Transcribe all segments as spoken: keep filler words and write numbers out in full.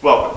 Welcome.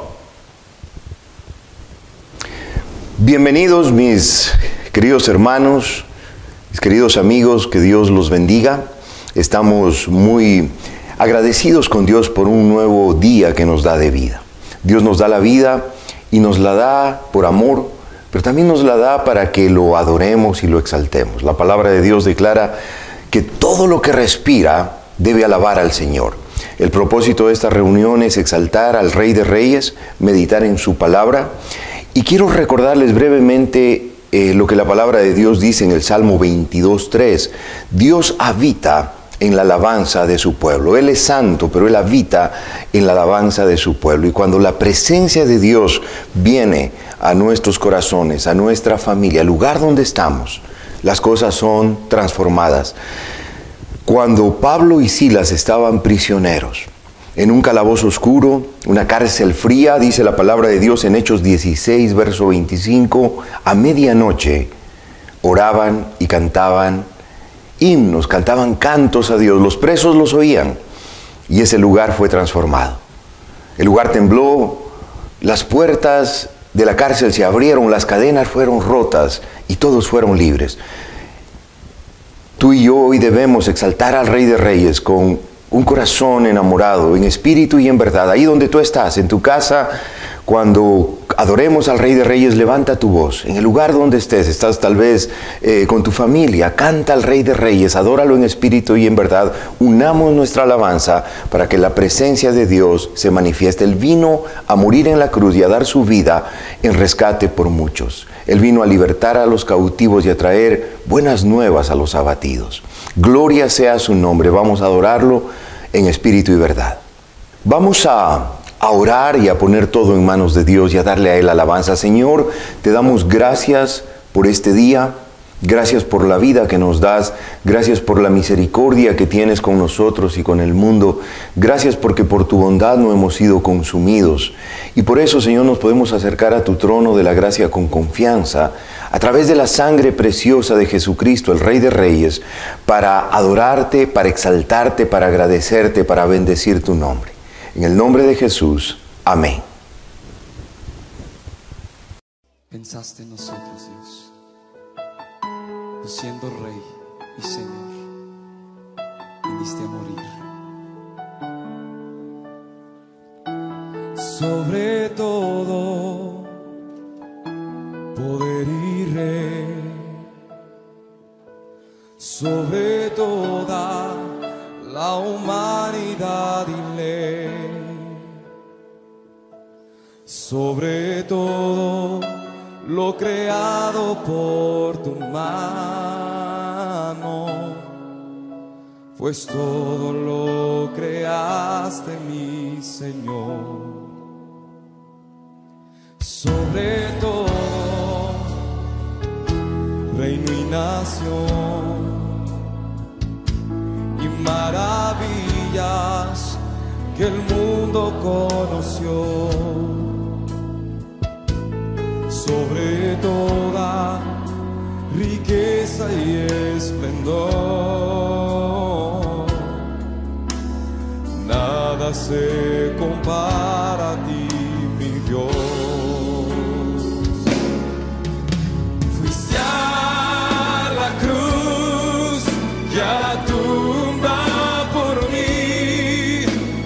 Bienvenidos mis queridos hermanos, mis queridos amigos, que Dios los bendiga. Estamos muy agradecidos con Dios por un nuevo día que nos da de vida. Dios nos da la vida y nos la da por amor, pero también nos la da para que lo adoremos y lo exaltemos. La palabra de Dios declara que todo lo que respira debe alabar al Señor. El propósito de esta reunión es exaltar al Rey de Reyes, meditar en su palabra. Y quiero recordarles brevemente eh, lo que la palabra de Dios dice en el Salmo veintidós tres. Dios habita en la alabanza de su pueblo. Él es santo, pero Él habita en la alabanza de su pueblo. Y cuando la presencia de Dios viene a nuestros corazones, a nuestra familia, al lugar donde estamos, las cosas son transformadas. Cuando Pablo y Silas estaban prisioneros en un calabozo oscuro, una cárcel fría, dice la palabra de Dios en Hechos dieciséis, verso veinticinco, a medianoche oraban y cantaban himnos, cantaban cantos a Dios. Los presos los oían y ese lugar fue transformado. El lugar tembló, las puertas de la cárcel se abrieron, las cadenas fueron rotas y todos fueron libres. Tú y yo hoy debemos exaltar al Rey de Reyes con un corazón enamorado, en espíritu y en verdad. Ahí donde tú estás, en tu casa, cuando adoremos al Rey de Reyes, levanta tu voz. En el lugar donde estés, estás tal vez eh, con tu familia, canta al Rey de Reyes, adóralo en espíritu y en verdad. Unamos nuestra alabanza para que la presencia de Dios se manifieste. Él vino a morir en la cruz y a dar su vida en rescate por muchos. Él vino a libertar a los cautivos y a traer buenas nuevas a los abatidos. Gloria sea su nombre. Vamos a adorarlo en espíritu y verdad. Vamos a, a orar y a poner todo en manos de Dios y a darle a Él alabanza. Señor, te damos gracias por este día. Gracias por la vida que nos das. Gracias por la misericordia que tienes con nosotros y con el mundo. Gracias porque por tu bondad no hemos sido consumidos. Y por eso, Señor, nos podemos acercar a tu trono de la gracia con confianza, a través de la sangre preciosa de Jesucristo, el Rey de Reyes, para adorarte, para exaltarte, para agradecerte, para bendecir tu nombre. En el nombre de Jesús. Amén. Pensaste en nosotros, Dios, tú siendo Rey y Señor, viniste a morir. Sobre todo poder y rey, sobre toda la humanidad y ley, sobre todo lo creado por tu mano, pues todo lo creaste, mi Señor. Sobre todo reino y nación y maravillas que el mundo conoció, sobre toda riqueza y esplendor, nada se compara a ti, mi Dios. Fuiste a la cruz y a la tumba por mí,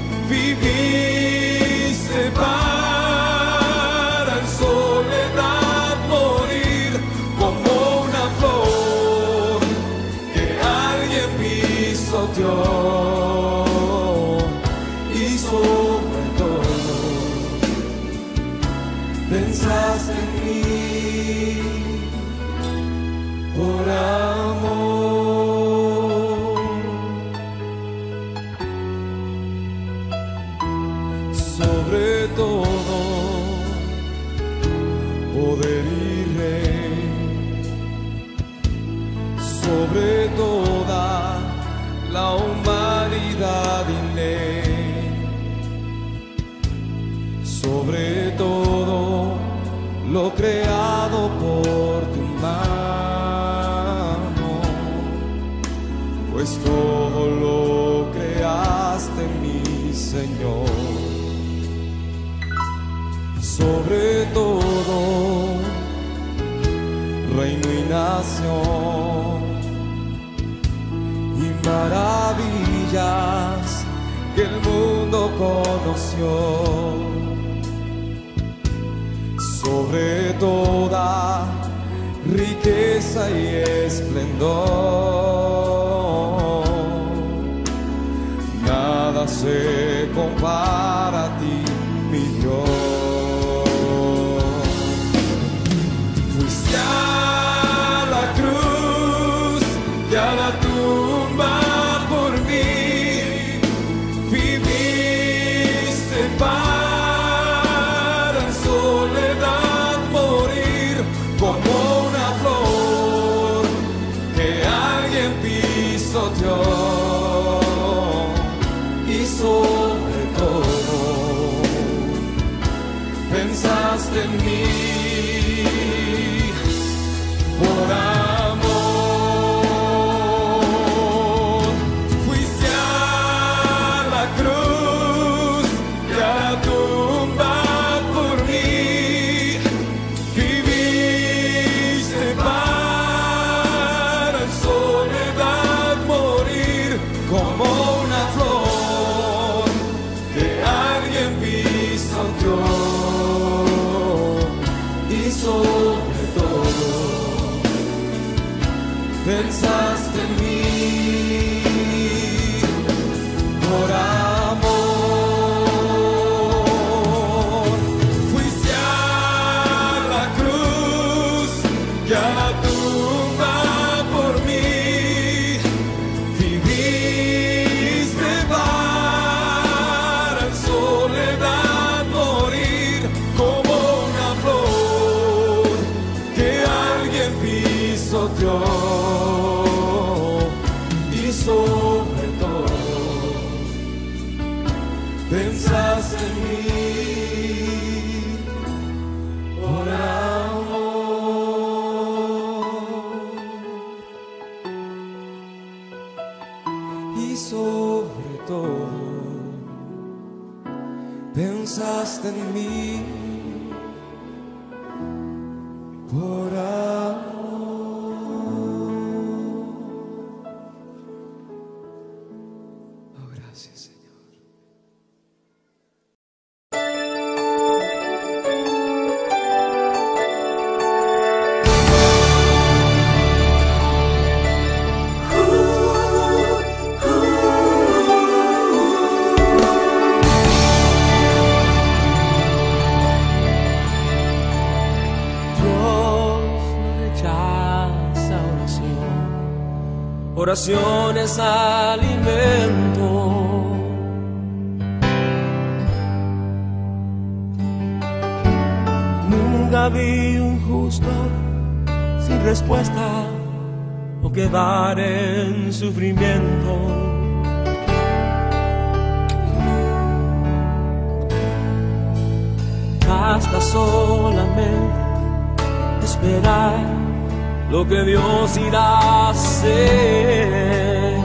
viviste para en soledad morir, como una flor que alguien pisoteó, y sobre todo pensaste en mí por amor. Sobre todo poder y rey, sobre toda la humanidad y ley, sobre todo lo creado por tu mano, pues todo lo creaste, mi Señor. sobre todo reino y nación, y maravillas que el mundo conoció, sobre toda riqueza y esplendor. Nada se compara a ti, mi Dios. Fuiste a la cruz y a la tumba por mí, viviste para en soledad morir, como una flor que alguien pisoteó, y sobre todo pensaste en mí. Por amor fuiste a la cruz y a la tumba por mí, viviste para en soledad morir, como una flor que alguien pisoteó, y sobre todo pensaste en mí. Por amor fuiste a la cruz y a la tumba por mí, viviste para en soledad morir, como una flor que alguien pisoteó, y sobre todo pensaste en mí. Por amor, y sobre todo pensaste en mí. Por amor. Oh, gracias, Señor. Oración es alimento. Nunca vi un justo sin respuesta o quedar en sufrimiento. Basta solamente esperar lo que Dios irá a hacer.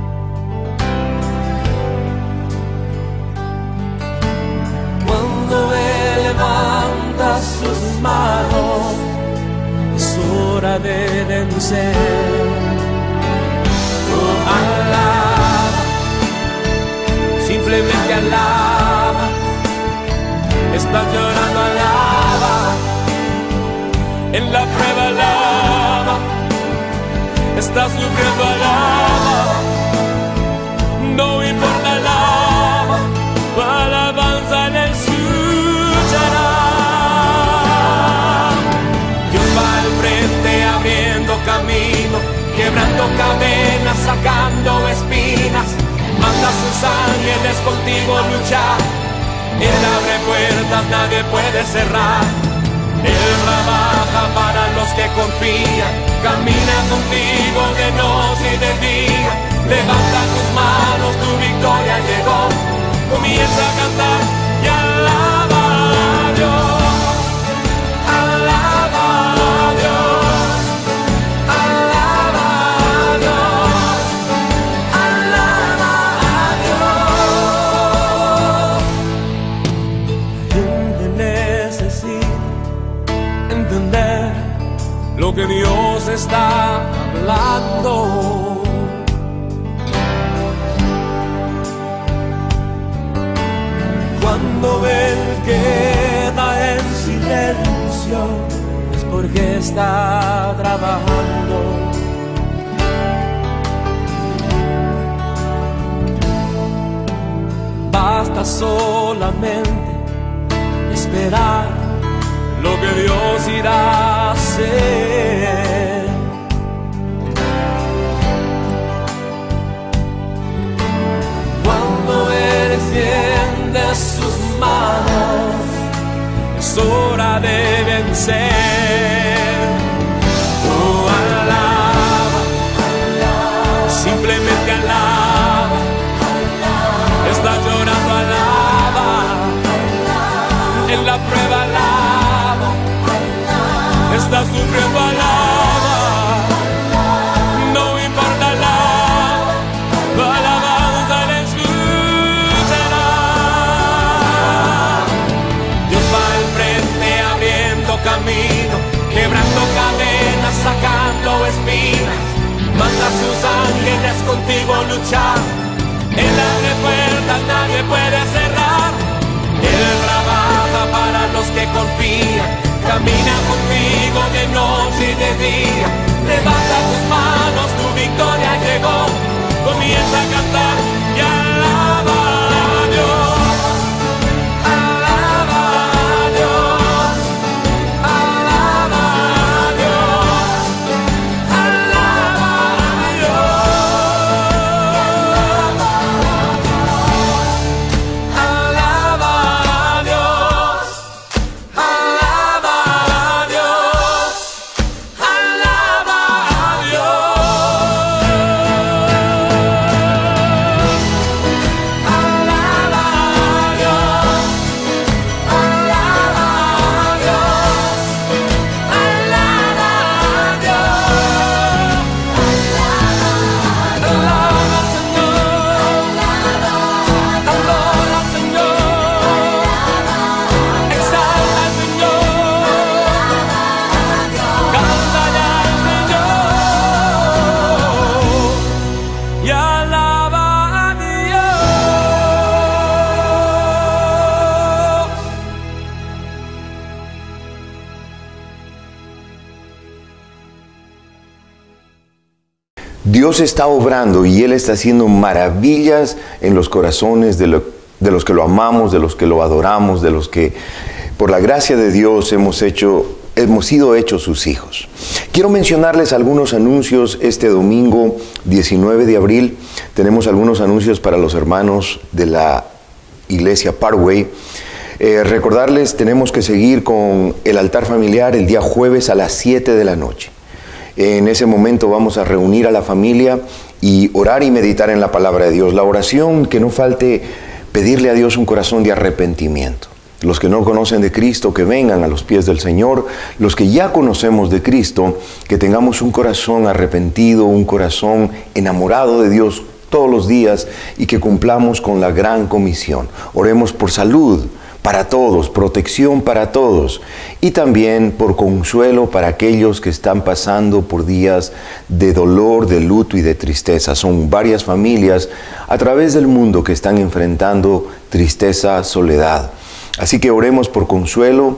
Cuando Él levanta sus manos, es hora de vencer. Oh, alaba, simplemente alaba. Estás llorando, alaba. En la prueba, alaba. Estás sufriendo, alaba. No importa, alaba. Tu alabanza en Él escuchará. Dios va al frente abriendo camino, quebrando cadenas, sacando espinas. Manda sus ángeles contigo a luchar. Él abre puertas, nadie puede cerrar. Él trabaja para los que confían, camina contigo de noche y de día. Levanta tus manos, tu victoria llegó. Comienza a cantar y alaba a Dios. Alaba a Dios. Alaba a Dios. Alaba a Dios. La gente necesita entender lo que Dios está hablando. Cuando Él queda en silencio es porque está trabajando. Basta solamente esperar lo que Dios irá a hacer. Cuando Él extiende sus manos, es hora de vencer. Oh, alaba, simplemente alaba. Está llorando, alaba. En la prueba, alaba. Está sufriendo, alaba. No importa, alaba. Tu alabanza le escuchará. Dios va al frente abriendo camino, quebrando cadenas, sacando espinas. Manda a sus ángeles contigo luchar. Él abre puertas, nadie puede cerrar. Él trabaja para los que confían. Camina contigo de noche y de día. Levanta tus manos, tu victoria llegó. Comienza a cantar y alaba a Dios. Alaba a Dios. Alaba a Dios. Alaba a Dios. Dios está obrando y Él está haciendo maravillas en los corazones de, lo, de los que lo amamos, de los que lo adoramos, de los que por la gracia de Dios hemos, hecho, hemos sido hechos sus hijos. Quiero mencionarles algunos anuncios este domingo diecinueve de abril. Tenemos algunos anuncios para los hermanos de la Iglesia Parkway. Eh, recordarles, tenemos que seguir con el altar familiar el día jueves a las siete de la noche. En ese momento vamos a reunir a la familia y orar y meditar en la palabra de Dios. La oración, que no falte pedirle a Dios un corazón de arrepentimiento. Los que no conocen de Cristo, que vengan a los pies del Señor. Los que ya conocemos de Cristo, que tengamos un corazón arrepentido, un corazón enamorado de Dios todos los días y que cumplamos con la gran comisión. Oremos por salud para todos, protección para todos y también por consuelo para aquellos que están pasando por días de dolor, de luto y de tristeza. Son varias familias a través del mundo que están enfrentando tristeza, soledad. Así que oremos por consuelo,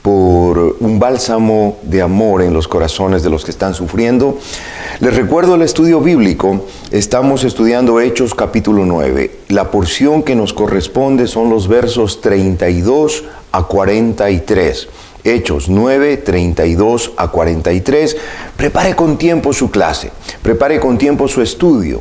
por un bálsamo de amor en los corazones de los que están sufriendo. Les recuerdo el estudio bíblico. Estamos estudiando Hechos capítulo nueve. La porción que nos corresponde son los versos treinta y dos a cuarenta y tres. Hechos nueve, treinta y dos a cuarenta y tres. Prepare con tiempo su clase. Prepare con tiempo su estudio.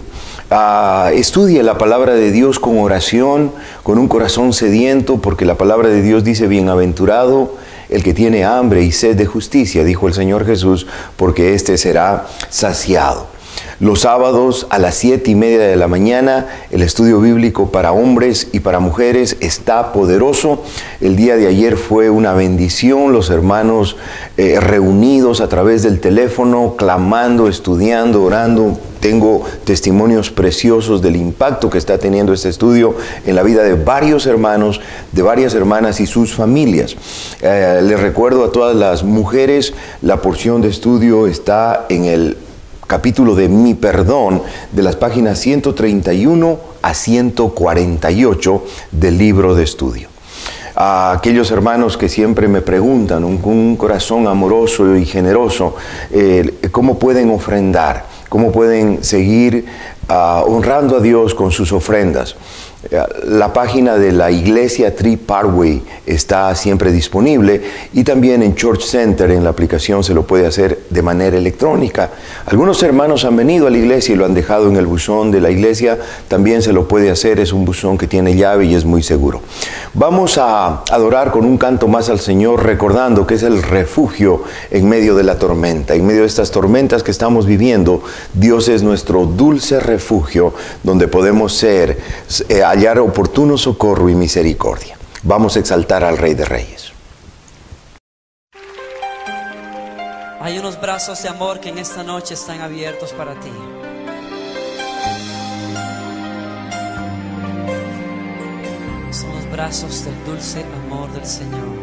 Uh, estudie la palabra de Dios con oración, con un corazón sediento, porque la palabra de Dios dice: bienaventurado el que tiene hambre y sed de justicia, dijo el Señor Jesús, porque éste será saciado. Los sábados a las siete y media de la mañana, el estudio bíblico para hombres y para mujeres está poderoso. El día de ayer fue una bendición, los hermanos eh, reunidos a través del teléfono, clamando, estudiando, orando. tengo testimonios preciosos del impacto que está teniendo este estudio en la vida de varios hermanos, de varias hermanas y sus familias. Eh, les recuerdo a todas las mujeres, la porción de estudio está en el capítulo de Mi Perdón, de las páginas ciento treinta y uno a ciento cuarenta y ocho del libro de estudio. A aquellos hermanos que siempre me preguntan, un, un corazón amoroso y generoso, eh, ¿cómo pueden ofrendar? ¿Cómo pueden seguir uh, honrando a Dios con sus ofrendas? La página de la iglesia Tree Parkway está siempre disponible y también en Church Center, en la aplicación, se lo puede hacer de manera electrónica. Algunos hermanos han venido a la iglesia y lo han dejado en el buzón de la iglesia. También se lo puede hacer, es un buzón que tiene llave y es muy seguro. Vamos a adorar con un canto más al Señor, recordando que es el refugio en medio de la tormenta. En medio de estas tormentas que estamos viviendo, Dios es nuestro dulce refugio donde podemos ser eh, hallar oportuno socorro y misericordia. Vamos a exaltar al Rey de Reyes. Hay unos brazos de amor que en esta noche están abiertos para ti. Son los brazos del dulce amor del Señor.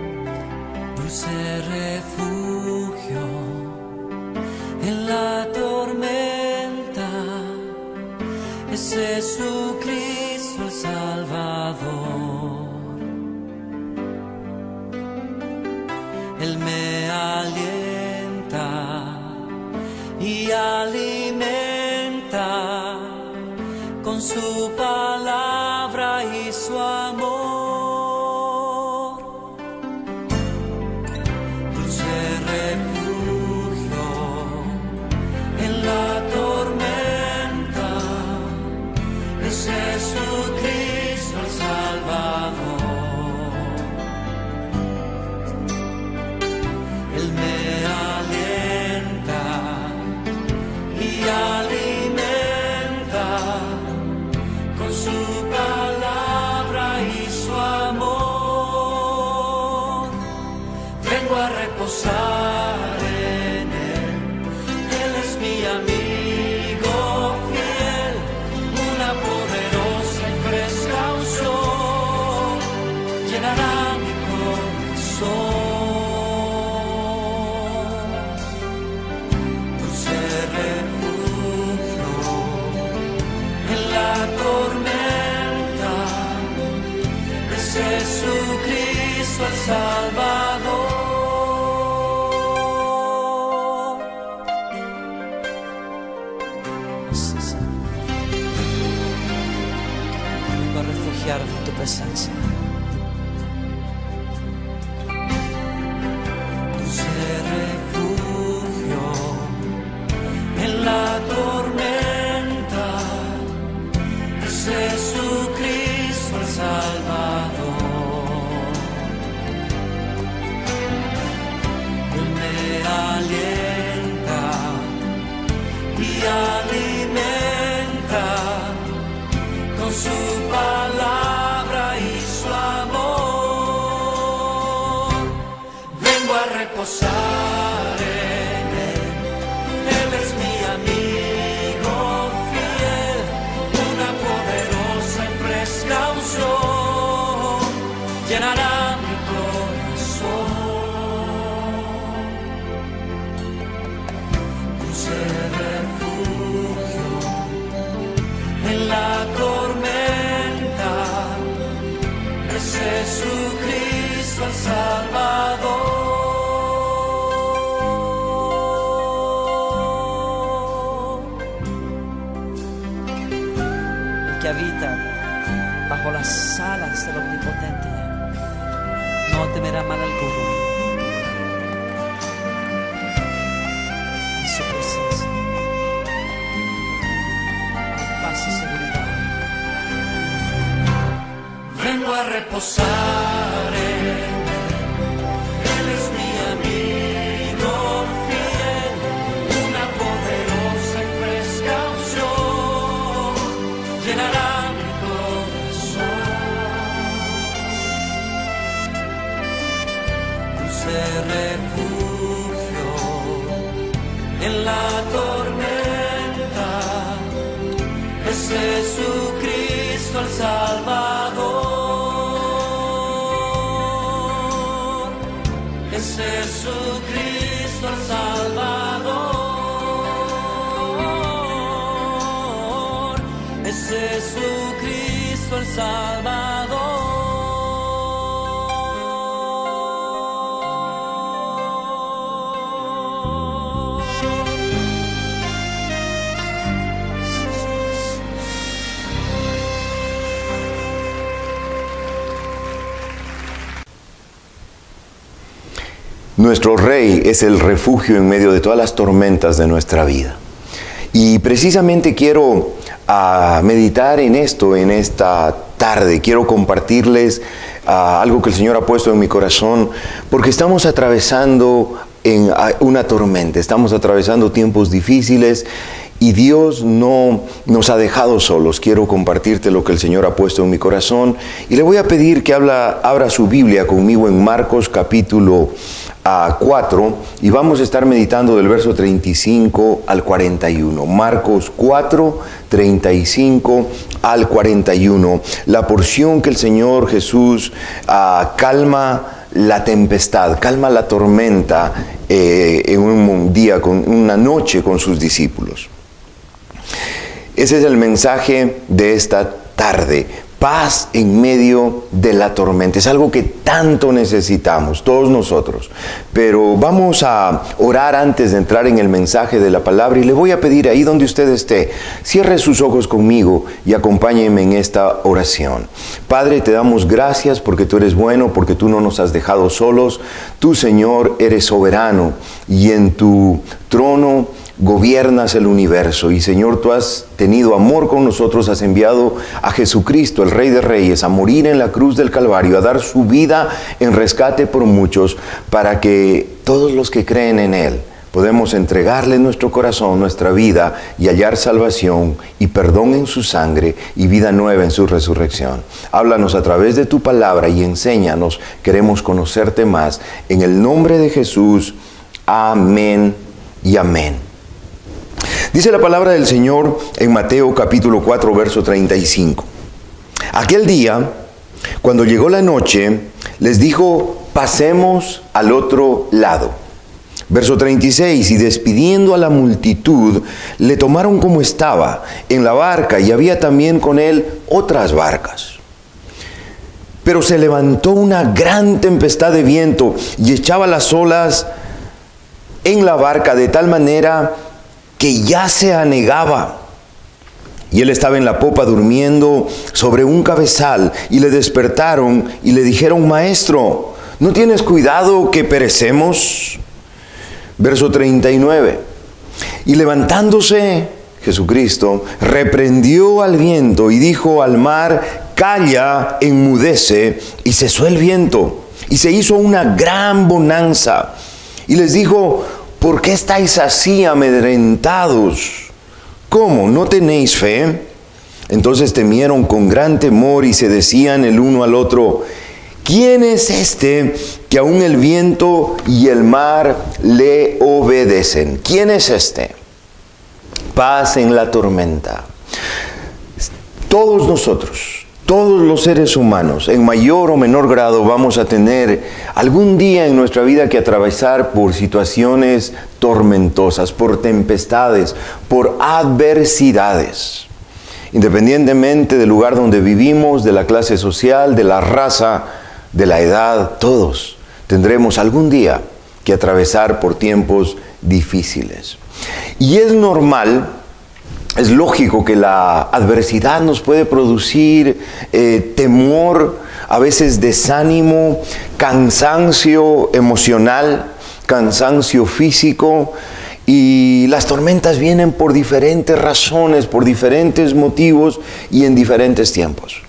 Dulce refugio en la tormenta es Jesucristo el Salvador. Él me alienta y alimenta con su palabra y su amor. Dulce refugio en la tormenta es Jesucristo el Salvador. Él me alienta y alimenta con su palabra y su amor. Vengo a reposar en Él. Él es mi amigo fiel, una poderosa y fresca unción llenará mi corazón. Dulce refugio en la tormenta es Jesucristo el Salvador. Sí, sí. Vengo a refugiarme en tu presencia. Dulce refugio en la tormenta es Jesucristo el Salvador. Él me alienta y alimenta con su palabra y su amor. Vengo a reposar en Él. Él es mi amigo fiel, una poderosa y fresca unción llenará mi corazón. Dulce refugio en la tormenta es Jesucristo el Salvador. El que habita bajo las alas del Omnipotente no temerá mal alguno. En su presencia hay paz y seguridad. Vengo a reposar en Él. Él es mi amigo fiel, una poderosa y fresca unción llenará mi corazón. Dulce refugio en la tormenta Jesucristo el Salvador, es Jesucristo el Salvador, es Jesucristo el Salvador. Nuestro Rey es el refugio en medio de todas las tormentas de nuestra vida. Y precisamente quiero uh, meditar en esto en esta tarde. Quiero compartirles uh, algo que el Señor ha puesto en mi corazón, porque estamos atravesando en, uh, una tormenta, estamos atravesando tiempos difíciles y Dios no nos ha dejado solos. Quiero compartirte lo que el Señor ha puesto en mi corazón y le voy a pedir que habla, abra su Biblia conmigo en Marcos capítulo a cuatro y vamos a estar meditando del verso treinta y cinco al cuarenta y uno. Marcos cuatro, treinta y cinco al cuarenta y uno. La porción que el Señor Jesús uh, calma la tempestad, calma la tormenta eh, en un día, con una noche con sus discípulos. Ese es el mensaje de esta tarde. Paz en medio de la tormenta. Es algo que tanto necesitamos, todos nosotros. Pero vamos a orar antes de entrar en el mensaje de la palabra y le voy a pedir ahí donde usted esté, cierre sus ojos conmigo y acompáñeme en esta oración. Padre, te damos gracias porque tú eres bueno, porque tú no nos has dejado solos. Tú, Señor, eres soberano y en tu trono gobiernas el universo. Y Señor, tú has tenido amor con nosotros, has enviado a Jesucristo, el Rey de Reyes, a morir en la cruz del Calvario, a dar su vida en rescate por muchos, para que todos los que creen en Él podemos entregarle nuestro corazón, nuestra vida y hallar salvación y perdón en su sangre y vida nueva en su resurrección. Háblanos a través de tu palabra y enséñanos. Queremos conocerte más. En el nombre de Jesús, amén y amén. Dice la palabra del Señor en Mateo capítulo cuatro, verso treinta y cinco. Aquel día, cuando llegó la noche, les dijo, pasemos al otro lado. Verso treinta y seis, y despidiendo a la multitud, le tomaron como estaba en la barca, y había también con él otras barcas. Pero se levantó una gran tempestad de viento, y echaba las olas en la barca de tal manera que ya se anegaba. Y él estaba en la popa durmiendo sobre un cabezal, y le despertaron y le dijeron, Maestro, ¿no tienes cuidado que perecemos? Verso treinta y nueve. Y levantándose Jesucristo, reprendió al viento y dijo al mar, calla, enmudece, y cesó el viento, y se hizo una gran bonanza. Y les dijo, ¿por qué estáis así amedrentados? ¿Cómo? ¿No tenéis fe? Entonces temieron con gran temor y se decían el uno al otro, ¿quién es este que aún el viento y el mar le obedecen? ¿Quién es este? Paz en la tormenta. Todos nosotros, todos los seres humanos, en mayor o menor grado, vamos a tener algún día en nuestra vida que atravesar por situaciones tormentosas, por tempestades, por adversidades. Independientemente del lugar donde vivimos, de la clase social, de la raza, de la edad, todos tendremos algún día que atravesar por tiempos difíciles. Y es normal, es lógico que la adversidad nos puede producir eh, temor, a veces desánimo, cansancio emocional, cansancio físico, y las tormentas vienen por diferentes razones, por diferentes motivos y en diferentes tiempos.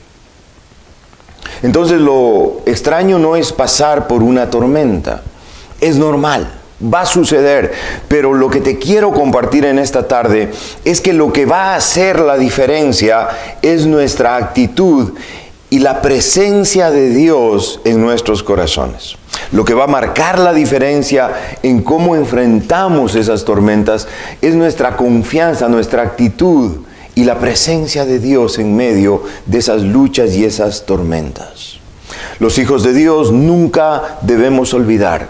Entonces lo extraño no es pasar por una tormenta, es normal. Va a suceder, pero lo que te quiero compartir en esta tarde es que lo que va a hacer la diferencia es nuestra actitud y la presencia de Dios en nuestros corazones. Lo que va a marcar la diferencia en cómo enfrentamos esas tormentas es nuestra confianza, nuestra actitud y la presencia de Dios en medio de esas luchas y esas tormentas. Los hijos de Dios nunca debemos olvidar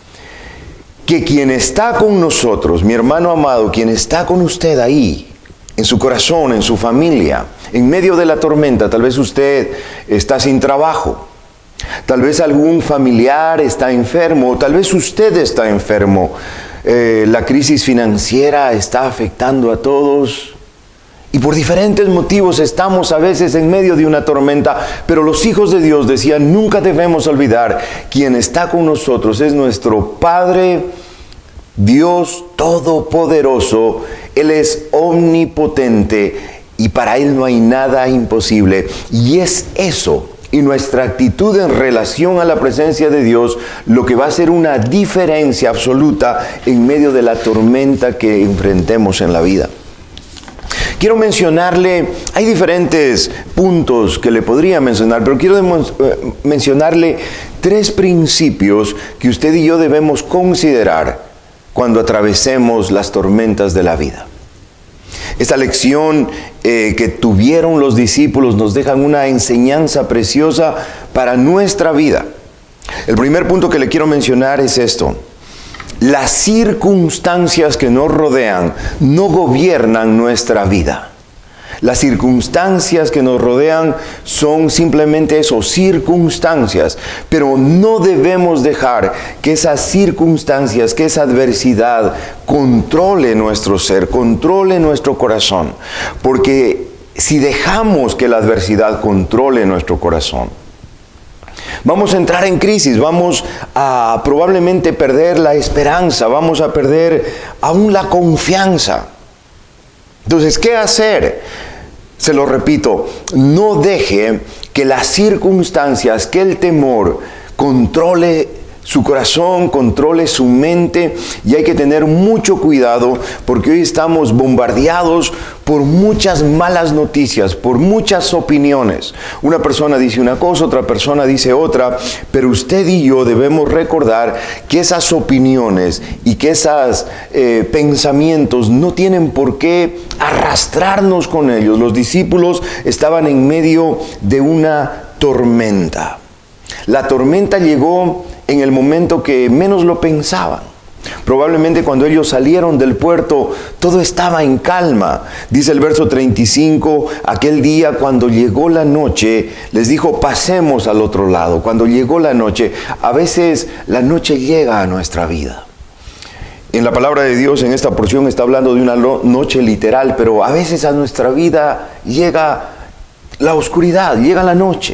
que quien está con nosotros, mi hermano amado, quien está con usted ahí, en su corazón, en su familia, en medio de la tormenta, tal vez usted está sin trabajo, tal vez algún familiar está enfermo, tal vez usted está enfermo, eh, la crisis financiera está afectando a todos. Y por diferentes motivos estamos a veces en medio de una tormenta, pero los hijos de Dios decían, nunca debemos olvidar, quien está con nosotros es nuestro Padre, Dios Todopoderoso. Él es omnipotente y para Él no hay nada imposible. Y es eso, y nuestra actitud en relación a la presencia de Dios, lo que va a hacer una diferencia absoluta en medio de la tormenta que enfrentemos en la vida. Quiero mencionarle, hay diferentes puntos que le podría mencionar, pero quiero eh, mencionarle tres principios que usted y yo debemos considerar cuando atravesemos las tormentas de la vida. Esta lección eh, que tuvieron los discípulos nos dejan una enseñanza preciosa para nuestra vida. El primer punto que le quiero mencionar es esto. Las circunstancias que nos rodean no gobiernan nuestra vida. Las circunstancias que nos rodean son simplemente eso, circunstancias. Pero no debemos dejar que esas circunstancias, que esa adversidad controle nuestro ser, controle nuestro corazón. Porque si dejamos que la adversidad controle nuestro corazón, vamos a entrar en crisis, vamos a probablemente perder la esperanza, vamos a perder aún la confianza. Entonces, ¿qué hacer? Se lo repito, no deje que las circunstancias, que el temor controle su corazón, controle su mente, y hay que tener mucho cuidado porque hoy estamos bombardeados por muchas malas noticias, por muchas opiniones. Una persona dice una cosa, otra persona dice otra, pero usted y yo debemos recordar que esas opiniones y que esos eh, pensamientos no tienen por qué arrastrarnos con ellos. Los discípulos estaban en medio de una tormenta. La tormenta llegó en el momento que menos lo pensaban. Probablemente cuando ellos salieron del puerto, todo estaba en calma. Dice el verso treinta y cinco, aquel día cuando llegó la noche, les dijo, pasemos al otro lado. Cuando llegó la noche, a veces la noche llega a nuestra vida. En la palabra de Dios, en esta porción, está hablando de una noche literal, pero a veces a nuestra vida llega la oscuridad, llega la noche.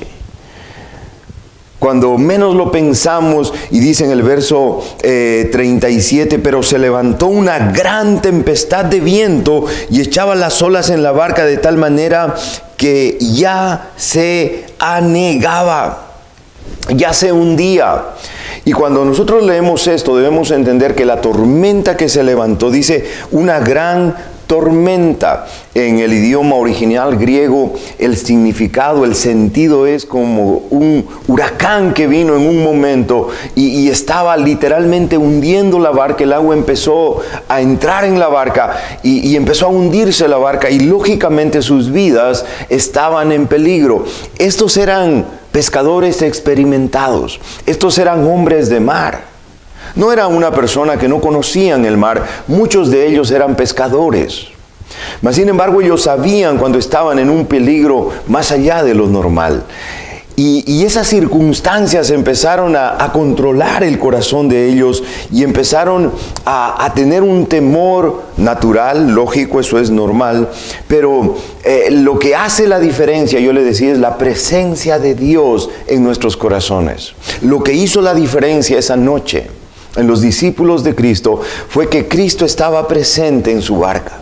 Cuando menos lo pensamos, y dice en el verso eh, treinta y siete, pero se levantó una gran tempestad de viento y echaba las olas en la barca de tal manera que ya se anegaba, ya se hundía. Y cuando nosotros leemos esto, debemos entender que la tormenta que se levantó, dice una gran tormenta. En el idioma original griego, el significado, el sentido es como un huracán que vino en un momento y, y estaba literalmente hundiendo la barca. El agua empezó a entrar en la barca y, y empezó a hundirse la barca, y lógicamente sus vidas estaban en peligro. Estos eran pescadores experimentados, estos eran hombres de mar. No era una persona que no conocían el mar, muchos de ellos eran pescadores. Mas sin embargo ellos sabían cuando estaban en un peligro más allá de lo normal. Y, y esas circunstancias empezaron a, a controlar el corazón de ellos y empezaron a, a tener un temor natural, lógico, eso es normal. Pero eh, lo que hace la diferencia, yo le decía, es la presencia de Dios en nuestros corazones. Lo que hizo la diferencia esa noche en los discípulos de Cristo fue que Cristo estaba presente en su barca.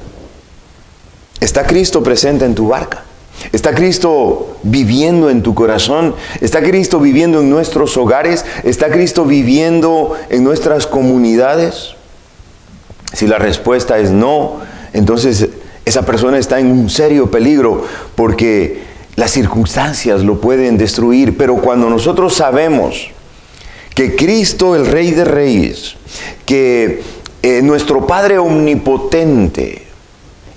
¿Está Cristo presente en tu barca? ¿Está Cristo viviendo en tu corazón? ¿Está Cristo viviendo en nuestros hogares? ¿Está Cristo viviendo en nuestras comunidades? Si la respuesta es no, entonces esa persona está en un serio peligro porque las circunstancias lo pueden destruir. Pero cuando nosotros sabemos que Cristo, el Rey de Reyes, que eh, nuestro Padre omnipotente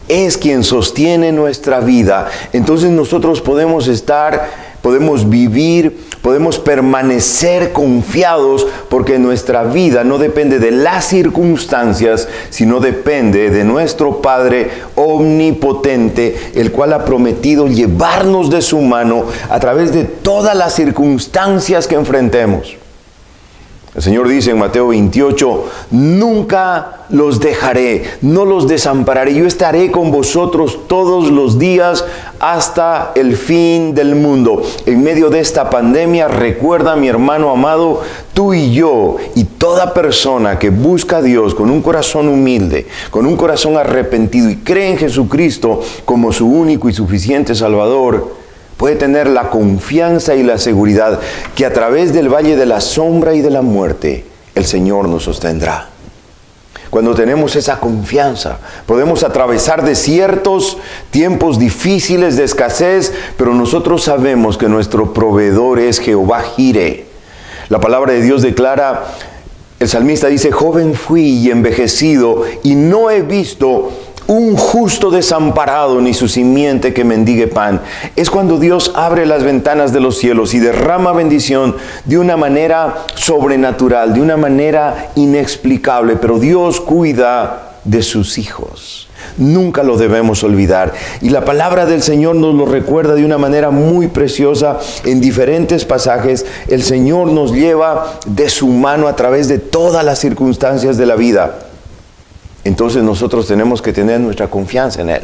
es quien sostiene nuestra vida. Entonces nosotros podemos estar, podemos vivir, podemos permanecer confiados, porque nuestra vida no depende de las circunstancias, sino depende de nuestro Padre omnipotente, el cual ha prometido llevarnos de su mano a través de todas las circunstancias que enfrentemos. El Señor dice en Mateo veintiocho, nunca los dejaré, no los desampararé, yo estaré con vosotros todos los días hasta el fin del mundo. En medio de esta pandemia, recuerda, mi hermano amado, tú y yo y toda persona que busca a Dios con un corazón humilde, con un corazón arrepentido y cree en Jesucristo como su único y suficiente Salvador, puede tener la confianza y la seguridad que a través del valle de la sombra y de la muerte, el Señor nos sostendrá. Cuando tenemos esa confianza, podemos atravesar desiertos, tiempos difíciles de escasez, pero nosotros sabemos que nuestro proveedor es Jehová Jireh. La palabra de Dios declara, el salmista dice, joven fui y envejecido, y no he visto un justo desamparado, ni su simiente que mendigue pan. Es cuando Dios abre las ventanas de los cielos y derrama bendición de una manera sobrenatural, de una manera inexplicable. Pero Dios cuida de sus hijos. Nunca lo debemos olvidar. Y la palabra del Señor nos lo recuerda de una manera muy preciosa. En diferentes pasajes, el Señor nos lleva de su mano a través de todas las circunstancias de la vida. Entonces nosotros tenemos que tener nuestra confianza en Él.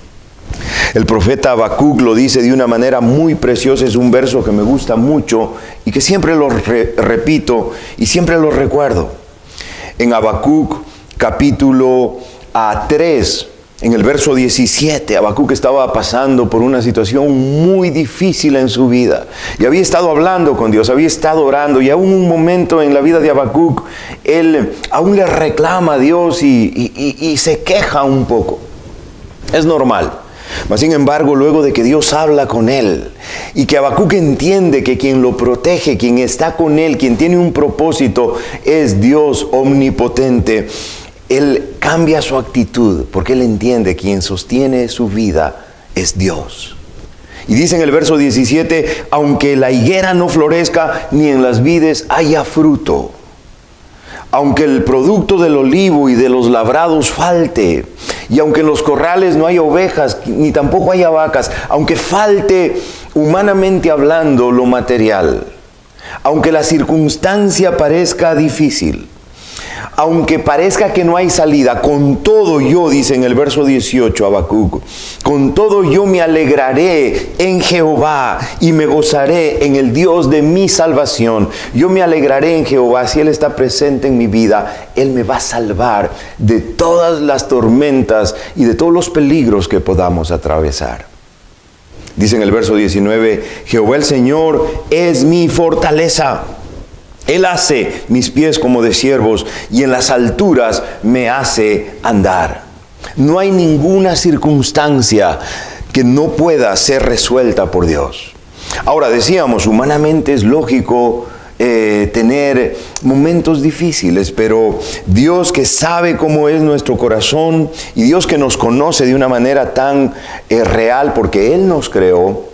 El profeta Habacuc lo dice de una manera muy preciosa. Es un verso que me gusta mucho y que siempre lo re repito y siempre lo recuerdo. En Habacuc capítulo tres, en el verso diecisiete, Habacuc estaba pasando por una situación muy difícil en su vida. Y había estado hablando con Dios, había estado orando. Y aún un momento en la vida de Habacuc, él aún le reclama a Dios y, y, y, y se queja un poco. Es normal. Mas sin embargo, luego de que Dios habla con él y que Habacuc entiende que quien lo protege, quien está con él, quien tiene un propósito, es Dios omnipotente, él cambia su actitud porque él entiende que quien sostiene su vida es Dios. Y dice en el verso diecisiete, aunque la higuera no florezca ni en las vides haya fruto, aunque el producto del olivo y de los labrados falte, y aunque en los corrales no haya ovejas ni tampoco haya vacas, aunque falte humanamente hablando lo material, aunque la circunstancia parezca difícil, aunque parezca que no hay salida, con todo yo, dice en el verso dieciocho Habacuc, con todo yo me alegraré en Jehová y me gozaré en el Dios de mi salvación. Yo me alegraré en Jehová. Si Él está presente en mi vida, Él me va a salvar de todas las tormentas y de todos los peligros que podamos atravesar. Dice en el verso diecinueve, Jehová el Señor es mi fortaleza. Él hace mis pies como de siervos y en las alturas me hace andar. No hay ninguna circunstancia que no pueda ser resuelta por Dios. Ahora, decíamos, humanamente es lógico eh, tener momentos difíciles, pero Dios, que sabe cómo es nuestro corazón y Dios que nos conoce de una manera tan eh, real, porque Él nos creó,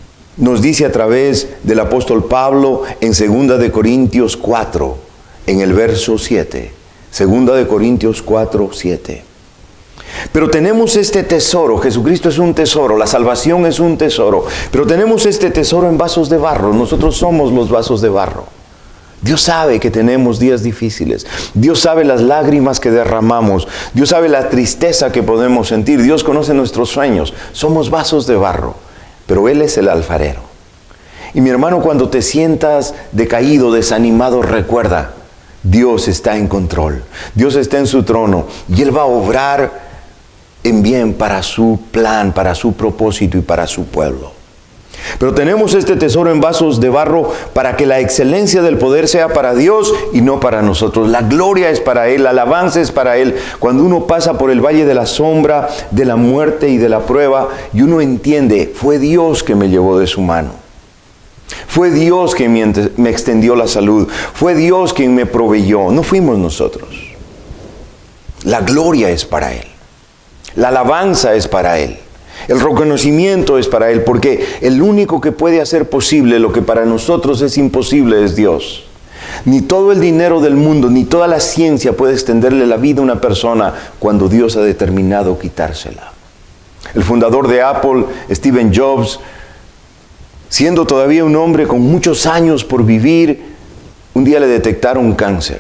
nos dice a través del apóstol Pablo en segunda de Corintios cuatro, en el verso siete. segunda de Corintios cuatro, siete. Pero tenemos este tesoro, Jesucristo es un tesoro, la salvación es un tesoro, pero tenemos este tesoro en vasos de barro. Nosotros somos los vasos de barro. Dios sabe que tenemos días difíciles. Dios sabe las lágrimas que derramamos. Dios sabe la tristeza que podemos sentir. Dios conoce nuestros sueños. Somos vasos de barro, pero Él es el alfarero. Y mi hermano, cuando te sientas decaído, desanimado, recuerda, Dios está en control. Dios está en su trono y Él va a obrar en bien para su plan, para su propósito y para su pueblo. Pero tenemos este tesoro en vasos de barro para que la excelencia del poder sea para Dios y no para nosotros. La gloria es para Él, la alabanza es para Él. Cuando uno pasa por el valle de la sombra, de la muerte y de la prueba, y uno entiende, fue Dios que me llevó de su mano. Fue Dios quien me extendió la salud. Fue Dios quien me proveyó. No fuimos nosotros. La gloria es para Él. La alabanza es para Él. El reconocimiento es para Él, porque el único que puede hacer posible lo que para nosotros es imposible es Dios. Ni todo el dinero del mundo, ni toda la ciencia puede extenderle la vida a una persona cuando Dios ha determinado quitársela. El fundador de Apple, Steve Jobs, siendo todavía un hombre con muchos años por vivir, un día le detectaron cáncer.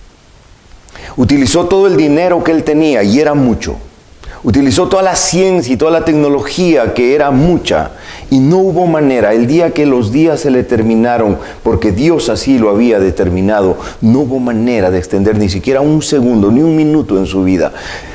Utilizó todo el dinero que él tenía, y era mucho. Utilizó toda la ciencia y toda la tecnología, que era mucha, y no hubo manera. El día que los días se le terminaron, porque Dios así lo había determinado, no hubo manera de extender ni siquiera un segundo, ni un minuto en su vida.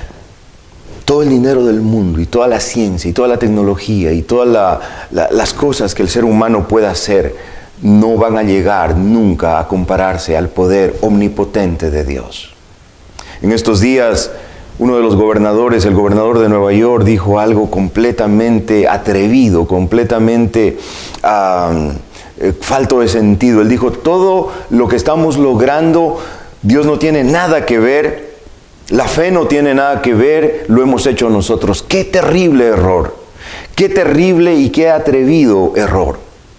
Todo el dinero del mundo, y toda la ciencia, y toda la tecnología, y todas la, la, las cosas que el ser humano pueda hacer, no van a llegar nunca a compararse al poder omnipotente de Dios. En estos días, uno de los gobernadores, el gobernador de Nueva York, dijo algo completamente atrevido, completamente uh, eh, falto de sentido. Él dijo, todo lo que estamos logrando, Dios no tiene nada que ver, la fe no tiene nada que ver, lo hemos hecho nosotros. ¡Qué terrible error! ¡Qué terrible y qué atrevido error!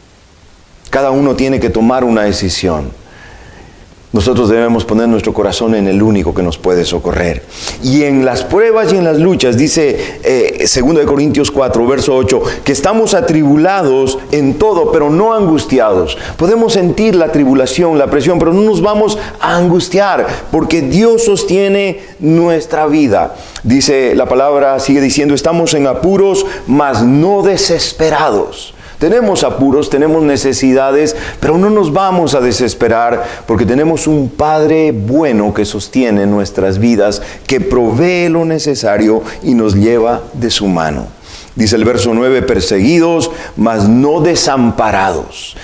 Cada uno tiene que tomar una decisión. Nosotros debemos poner nuestro corazón en el único que nos puede socorrer. Y en las pruebas y en las luchas, dice eh, segundo de Corintios cuatro, verso ocho, que estamos atribulados en todo, pero no angustiados. Podemos sentir la tribulación, la presión, pero no nos vamos a angustiar, porque Dios sostiene nuestra vida. Dice la palabra, sigue diciendo, estamos en apuros, mas no desesperados. Tenemos apuros, tenemos necesidades, pero no nos vamos a desesperar, porque tenemos un Padre bueno que sostiene nuestras vidas, que provee lo necesario y nos lleva de su mano. Dice el verso nueve, perseguidos, mas no desamparados.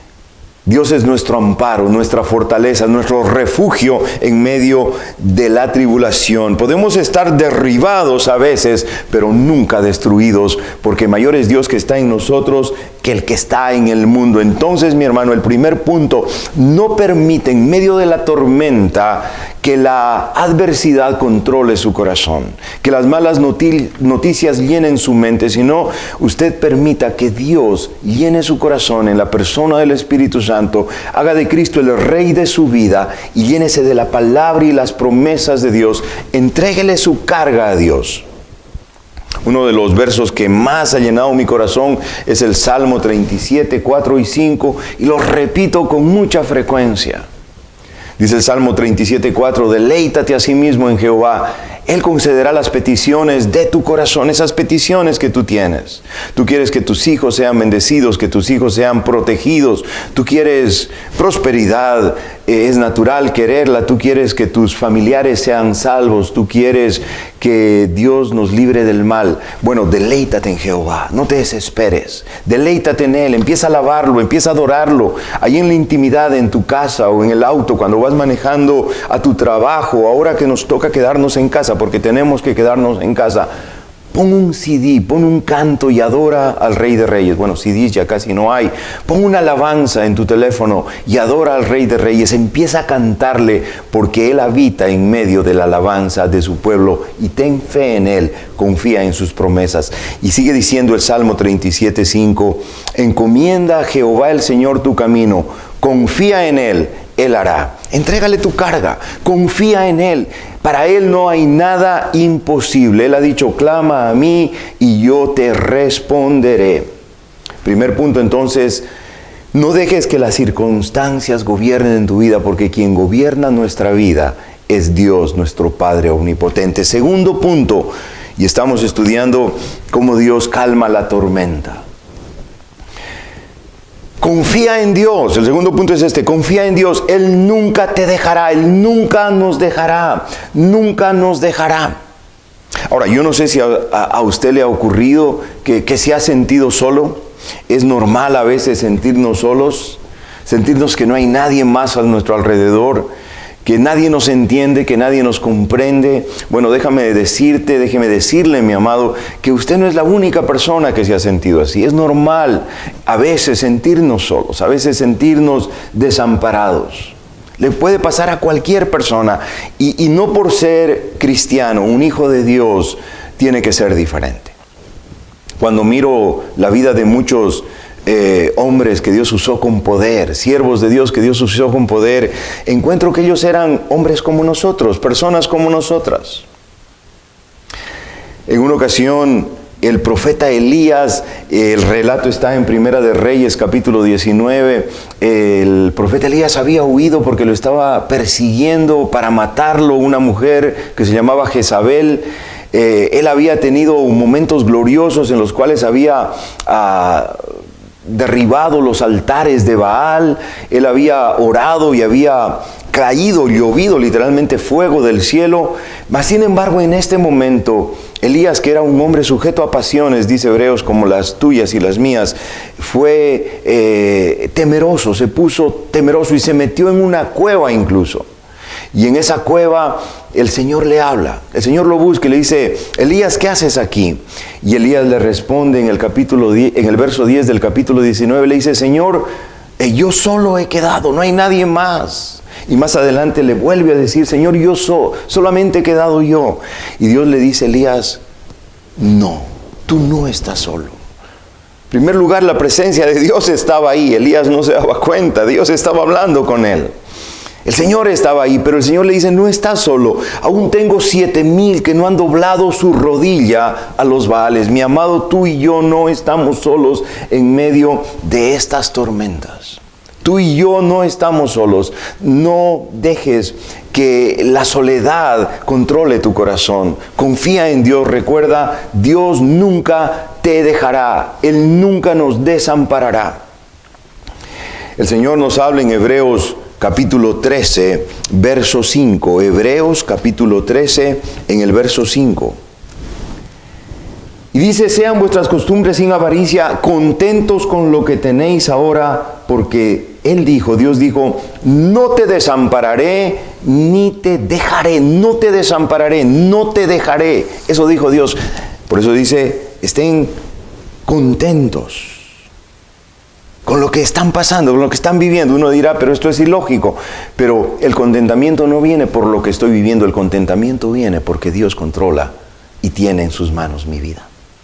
Dios es nuestro amparo, nuestra fortaleza, nuestro refugio en medio de la tribulación. Podemos estar derribados a veces, pero nunca destruidos, porque mayor es Dios que está en nosotros que el que está en el mundo. Entonces, mi hermano, el primer punto, no permite en medio de la tormenta que la adversidad controle su corazón, que las malas noti- noticias llenen su mente, sino usted permita que Dios llene su corazón en la persona del Espíritu Santo, haga de Cristo el Rey de su vida y llénese de la palabra y las promesas de Dios. Entréguele su carga a Dios. Uno de los versos que más ha llenado mi corazón es el Salmo treinta y siete, cuatro y cinco, y lo repito con mucha frecuencia. Dice el Salmo treinta y siete, cuatro, deleítate a sí mismo en Jehová. Él concederá las peticiones de tu corazón, esas peticiones que tú tienes. Tú quieres que tus hijos sean bendecidos, que tus hijos sean protegidos. Tú quieres prosperidad, eh, es natural quererla. Tú quieres que tus familiares sean salvos. Tú quieres que Dios nos libre del mal. Bueno, deleítate en Jehová, no te desesperes. Deleítate en Él, empieza a alabarlo, empieza a adorarlo. Ahí en la intimidad, en tu casa o en el auto, cuando vas manejando a tu trabajo, ahora que nos toca quedarnos en casa, porque tenemos que quedarnos en casa, pon un C D, pon un canto y adora al Rey de Reyes. Bueno, C Ds ya casi no hay. Pon una alabanza en tu teléfono y adora al Rey de Reyes. Empieza a cantarle, porque Él habita en medio de la alabanza de su pueblo, y ten fe en Él, confía en sus promesas. Y sigue diciendo el Salmo treinta y siete, cinco, encomienda a Jehová el Señor tu camino, confía en Él, Él hará. Entrégale tu carga, confía en Él. Para Él no hay nada imposible. Él ha dicho, clama a mí y yo te responderé. Primer punto, entonces, no dejes que las circunstancias gobiernen en tu vida, porque quien gobierna nuestra vida es Dios, nuestro Padre omnipotente. Segundo punto, y estamos estudiando cómo Dios calma la tormenta. Confía en Dios. El segundo punto es este, confía en Dios. Él nunca te dejará, Él nunca nos dejará, nunca nos dejará. Ahora, yo no sé si a, a, a usted le ha ocurrido que, que se ha sentido solo. Es normal a veces sentirnos solos, sentirnos que no hay nadie más a nuestro alrededor, que nadie nos entiende, que nadie nos comprende. Bueno, déjame decirte, déjeme decirle, mi amado, que usted no es la única persona que se ha sentido así. Es normal a veces sentirnos solos, a veces sentirnos desamparados. Le puede pasar a cualquier persona. Y, y no por ser cristiano, un hijo de Dios, tiene que ser diferente. Cuando miro la vida de muchos eh, hombres que Dios usó con poder, siervos de Dios que Dios usó con poder, encuentro que ellos eran hombres como nosotros, personas como nosotras. En una ocasión, el profeta Elías, el relato está en Primera de Reyes, capítulo diecinueve, el profeta Elías había huido porque lo estaba persiguiendo para matarlo una mujer que se llamaba Jezabel. Eh, él había tenido momentos gloriosos en los cuales había ah, derribado los altares de Baal, él había orado y había caído, llovido literalmente fuego del cielo. Mas sin embargo, en este momento, Elías, que era un hombre sujeto a pasiones, dice Hebreos, como las tuyas y las mías, fue eh, temeroso, se puso temeroso y se metió en una cueva incluso. Y en esa cueva el Señor le habla, el Señor lo busca y le dice: Elías, ¿qué haces aquí? Y Elías le responde en el capítulo diez, en el verso diez del capítulo diecinueve, le dice: Señor, eh, yo solo he quedado, no hay nadie más. Y más adelante le vuelve a decir: Señor, yo so, solamente he quedado yo. Y Dios le dice: Elías, no, tú no estás solo. En primer lugar, la presencia de Dios estaba ahí. Elías no se daba cuenta, Dios estaba hablando con él. El Señor estaba ahí, pero el Señor le dice: no estás solo, aún tengo siete mil que no han doblado su rodilla a los Baales. Mi amado, tú y yo no estamos solos en medio de estas tormentas. Tú y yo no estamos solos. No dejes que la soledad controle tu corazón. Confía en Dios. Recuerda, Dios nunca te dejará. Él nunca nos desamparará. El Señor nos habla en Hebreos capítulo trece, verso cinco. Hebreos capítulo trece, en el verso cinco. Y dice: sean vuestras costumbres sin avaricia, contentos con lo que tenéis ahora, porque Él dijo, Dios dijo: no te desampararé, ni te dejaré, no te desampararé, no te dejaré. Eso dijo Dios. Por eso dice: estén contentos con lo que están pasando, con lo que están viviendo. Uno dirá: pero esto es ilógico. Pero el contentamiento no viene por lo que estoy viviendo, el contentamiento viene porque Dios controla y tiene en sus manos mi vida.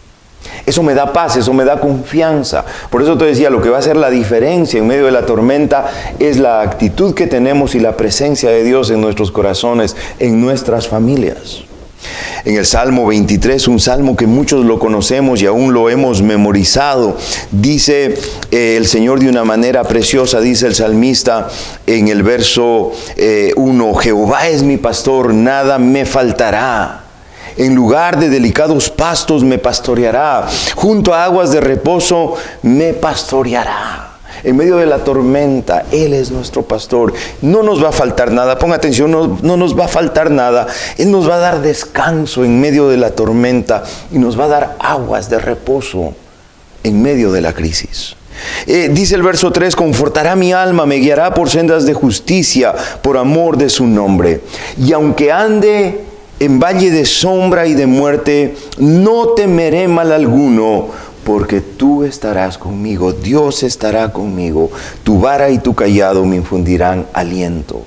Eso me da paz, eso me da confianza. Por eso te decía, lo que va a hacer la diferencia en medio de la tormenta es la actitud que tenemos y la presencia de Dios en nuestros corazones, en nuestras familias. En el Salmo veintitrés, un salmo que muchos lo conocemos y aún lo hemos memorizado, dice eh, el Señor de una manera preciosa, dice el salmista en el verso eh, uno: Jehová es mi pastor, nada me faltará. En lugar de delicados pastos me pastoreará, junto a aguas de reposo me pastoreará. En medio de la tormenta, Él es nuestro pastor. No nos va a faltar nada. Ponga atención, no, no nos va a faltar nada. Él nos va a dar descanso en medio de la tormenta y nos va a dar aguas de reposo en medio de la crisis. Eh, dice el verso tres: confortará mi alma, me guiará por sendas de justicia, por amor de su nombre. Y aunque ande en valle de sombra y de muerte, no temeré mal alguno, porque tú estarás conmigo. Dios estará conmigo. Tu vara y tu cayado me infundirán aliento.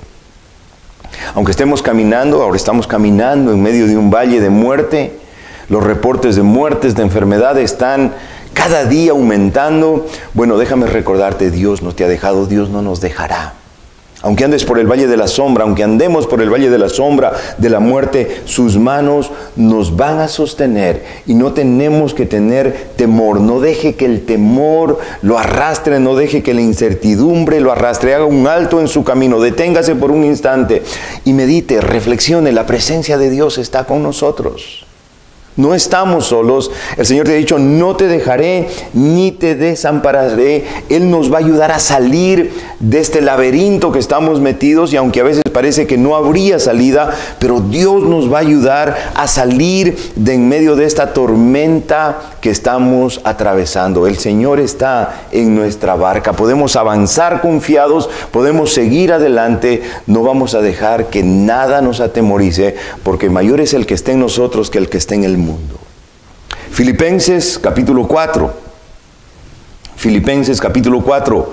Aunque estemos caminando, ahora estamos caminando en medio de un valle de muerte, los reportes de muertes, de enfermedad están cada día aumentando. Bueno, déjame recordarte, Dios no te ha dejado, Dios no nos dejará. Aunque andes por el valle de la sombra, aunque andemos por el valle de la sombra de la muerte, sus manos nos van a sostener y no tenemos que tener temor. No deje que el temor lo arrastre, no deje que la incertidumbre lo arrastre. Haga un alto en su camino, deténgase por un instante y medite, reflexione. La presencia de Dios está con nosotros. No estamos solos. El Señor te ha dicho: no te dejaré ni te desampararé. Él nos va a ayudar a salir de este laberinto que estamos metidos, y aunque a veces parece que no habría salida, pero Dios nos va a ayudar a salir de en medio de esta tormenta que estamos atravesando. El Señor está en nuestra barca. Podemos avanzar confiados, podemos seguir adelante. No vamos a dejar que nada nos atemorice, porque mayor es el que esté en nosotros que el que esté en el mundo. mundo. Filipenses capítulo cuatro. Filipenses capítulo cuatro.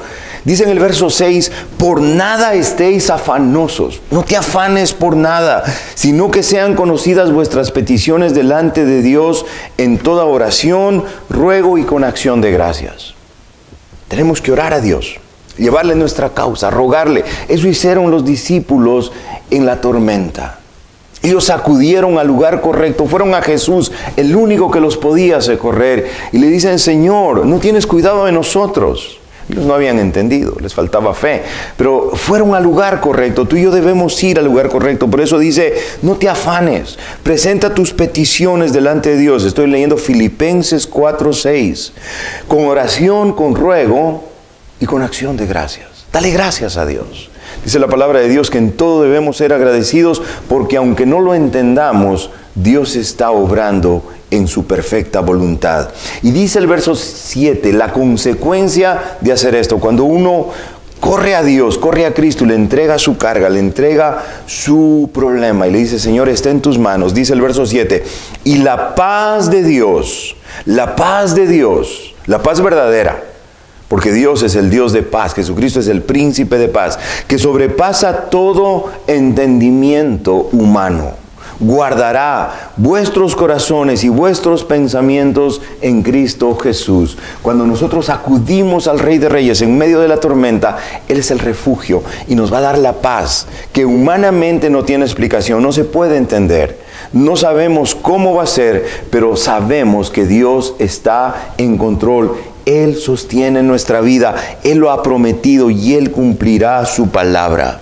Dice en el verso seis, por nada estéis afanosos, no te afanes por nada, sino que sean conocidas vuestras peticiones delante de Dios en toda oración, ruego y con acción de gracias. Tenemos que orar a Dios, llevarle nuestra causa, rogarle. Eso hicieron los discípulos en la tormenta. Ellos acudieron al lugar correcto, fueron a Jesús, el único que los podía socorrer, y le dicen, Señor, ¿no tienes cuidado de nosotros? Ellos no habían entendido, les faltaba fe, pero fueron al lugar correcto. Tú y yo debemos ir al lugar correcto. Por eso dice, no te afanes, presenta tus peticiones delante de Dios. Estoy leyendo Filipenses cuatro seis, con oración, con ruego y con acción de gracias. Dale gracias a Dios. Dice la palabra de Dios que en todo debemos ser agradecidos, porque aunque no lo entendamos, Dios está obrando en su perfecta voluntad. Y dice el verso siete, la consecuencia de hacer esto, cuando uno corre a Dios, corre a Cristo, le entrega su carga, le entrega su problema y le dice, Señor, está en tus manos. Dice el verso siete, y la paz de Dios, la paz de Dios, la paz verdadera, porque Dios es el Dios de paz, Jesucristo es el príncipe de paz, que sobrepasa todo entendimiento humano, guardará vuestros corazones y vuestros pensamientos en Cristo Jesús. Cuando nosotros acudimos al Rey de Reyes en medio de la tormenta, Él es el refugio y nos va a dar la paz que humanamente no tiene explicación, no se puede entender. No sabemos cómo va a ser, pero sabemos que Dios está en control. Él sostiene nuestra vida, Él lo ha prometido y Él cumplirá su palabra.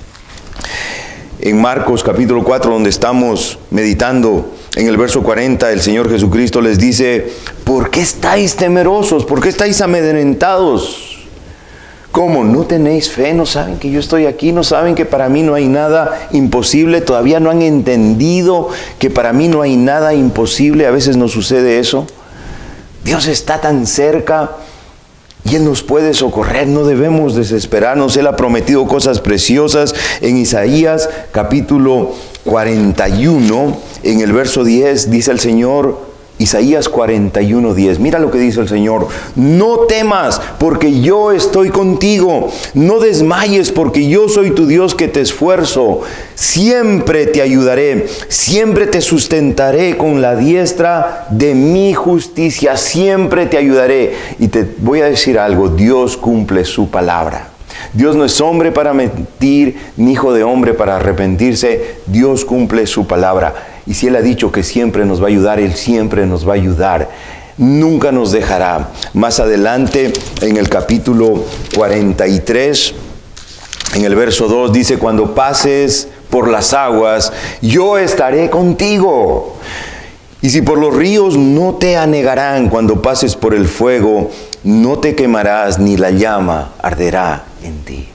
En Marcos capítulo cuatro, donde estamos meditando, en el verso cuarenta, el Señor Jesucristo les dice, ¿por qué estáis temerosos? ¿Por qué estáis amedrentados? ¿Cómo? ¿No tenéis fe? ¿No saben que yo estoy aquí? ¿No saben que para mí no hay nada imposible? ¿Todavía no han entendido que para mí no hay nada imposible? A veces nos sucede eso. Dios está tan cerca y Él nos puede socorrer, no debemos desesperarnos. Él ha prometido cosas preciosas en Isaías capítulo cuarenta y uno, en el verso diez, dice el Señor, Isaías cuarenta y uno, diez. Mira lo que dice el Señor. No temas, porque yo estoy contigo. No desmayes, porque yo soy tu Dios que te esfuerzo. Siempre te ayudaré. Siempre te sustentaré con la diestra de mi justicia. Siempre te ayudaré. Y te voy a decir algo. Dios cumple su palabra. Dios no es hombre para mentir, ni hijo de hombre para arrepentirse. Dios cumple su palabra. Y si Él ha dicho que siempre nos va a ayudar, Él siempre nos va a ayudar. Nunca nos dejará. Más adelante, en el capítulo cuarenta y tres, en el verso dos, dice, cuando pases por las aguas, yo estaré contigo. Y si por los ríos, no te anegarán. Cuando pases por el fuego, no te quemarás, ni la llama arderá en ti.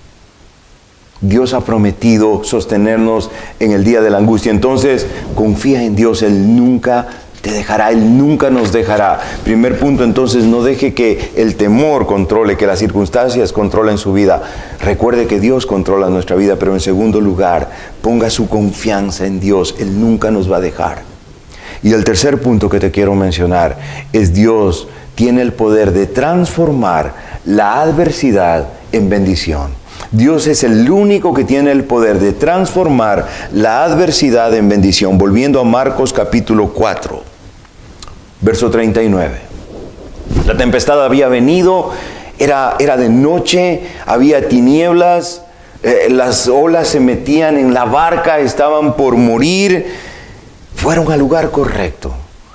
Dios ha prometido sostenernos en el día de la angustia. Entonces, confía en Dios. Él nunca te dejará. Él nunca nos dejará. Primer punto, entonces, no deje que el temor controle, que las circunstancias controlen su vida. Recuerde que Dios controla nuestra vida. Pero en segundo lugar, ponga su confianza en Dios. Él nunca nos va a dejar. Y el tercer punto que te quiero mencionar es Dios tiene el poder de transformar la adversidad en bendición. Dios es el único que tiene el poder de transformar la adversidad en bendición. Volviendo a Marcos capítulo cuatro, verso treinta y nueve. La tempestad había venido, era, era de noche, había tinieblas, eh, las olas se metían en la barca, estaban por morir. Fueron al lugar correcto.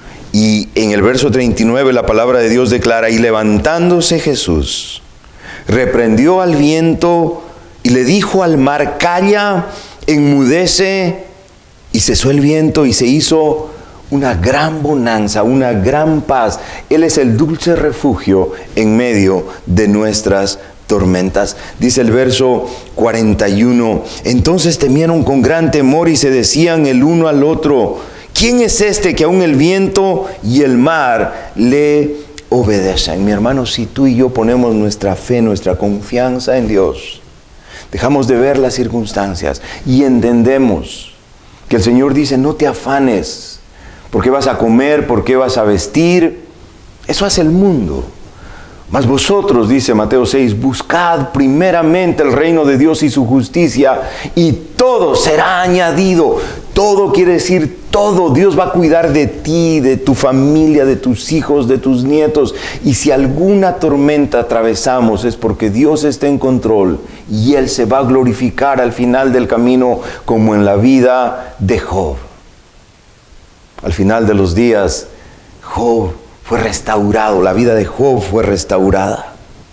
Y en el verso treinta y nueve la palabra de Dios declara, y levantándose Jesús, reprendió al viento y le dijo al mar, calla, enmudece, y cesó el viento y se hizo una gran bonanza, una gran paz. Él es el dulce refugio en medio de nuestras tormentas. Dice el verso cuarenta y uno, entonces temieron con gran temor y se decían el uno al otro, ¿quién es este que aún el viento y el mar le obedecen? Mi hermano, si tú y yo ponemos nuestra fe, nuestra confianza en Dios, dejamos de ver las circunstancias y entendemos que el Señor dice, no te afanes, ¿por qué vas a comer? ¿Por qué vas a vestir? Eso hace el mundo. Mas vosotros, dice Mateo seis, buscad primeramente el reino de Dios y su justicia, y todo será añadido. Todo quiere decir todo. Dios va a cuidar de ti, de tu familia, de tus hijos, de tus nietos. Y si alguna tormenta atravesamos es porque Dios está en control y Él se va a glorificar al final del camino, como en la vida de Job. Al final de los días, Job fue restaurado, la vida de Job fue restaurada.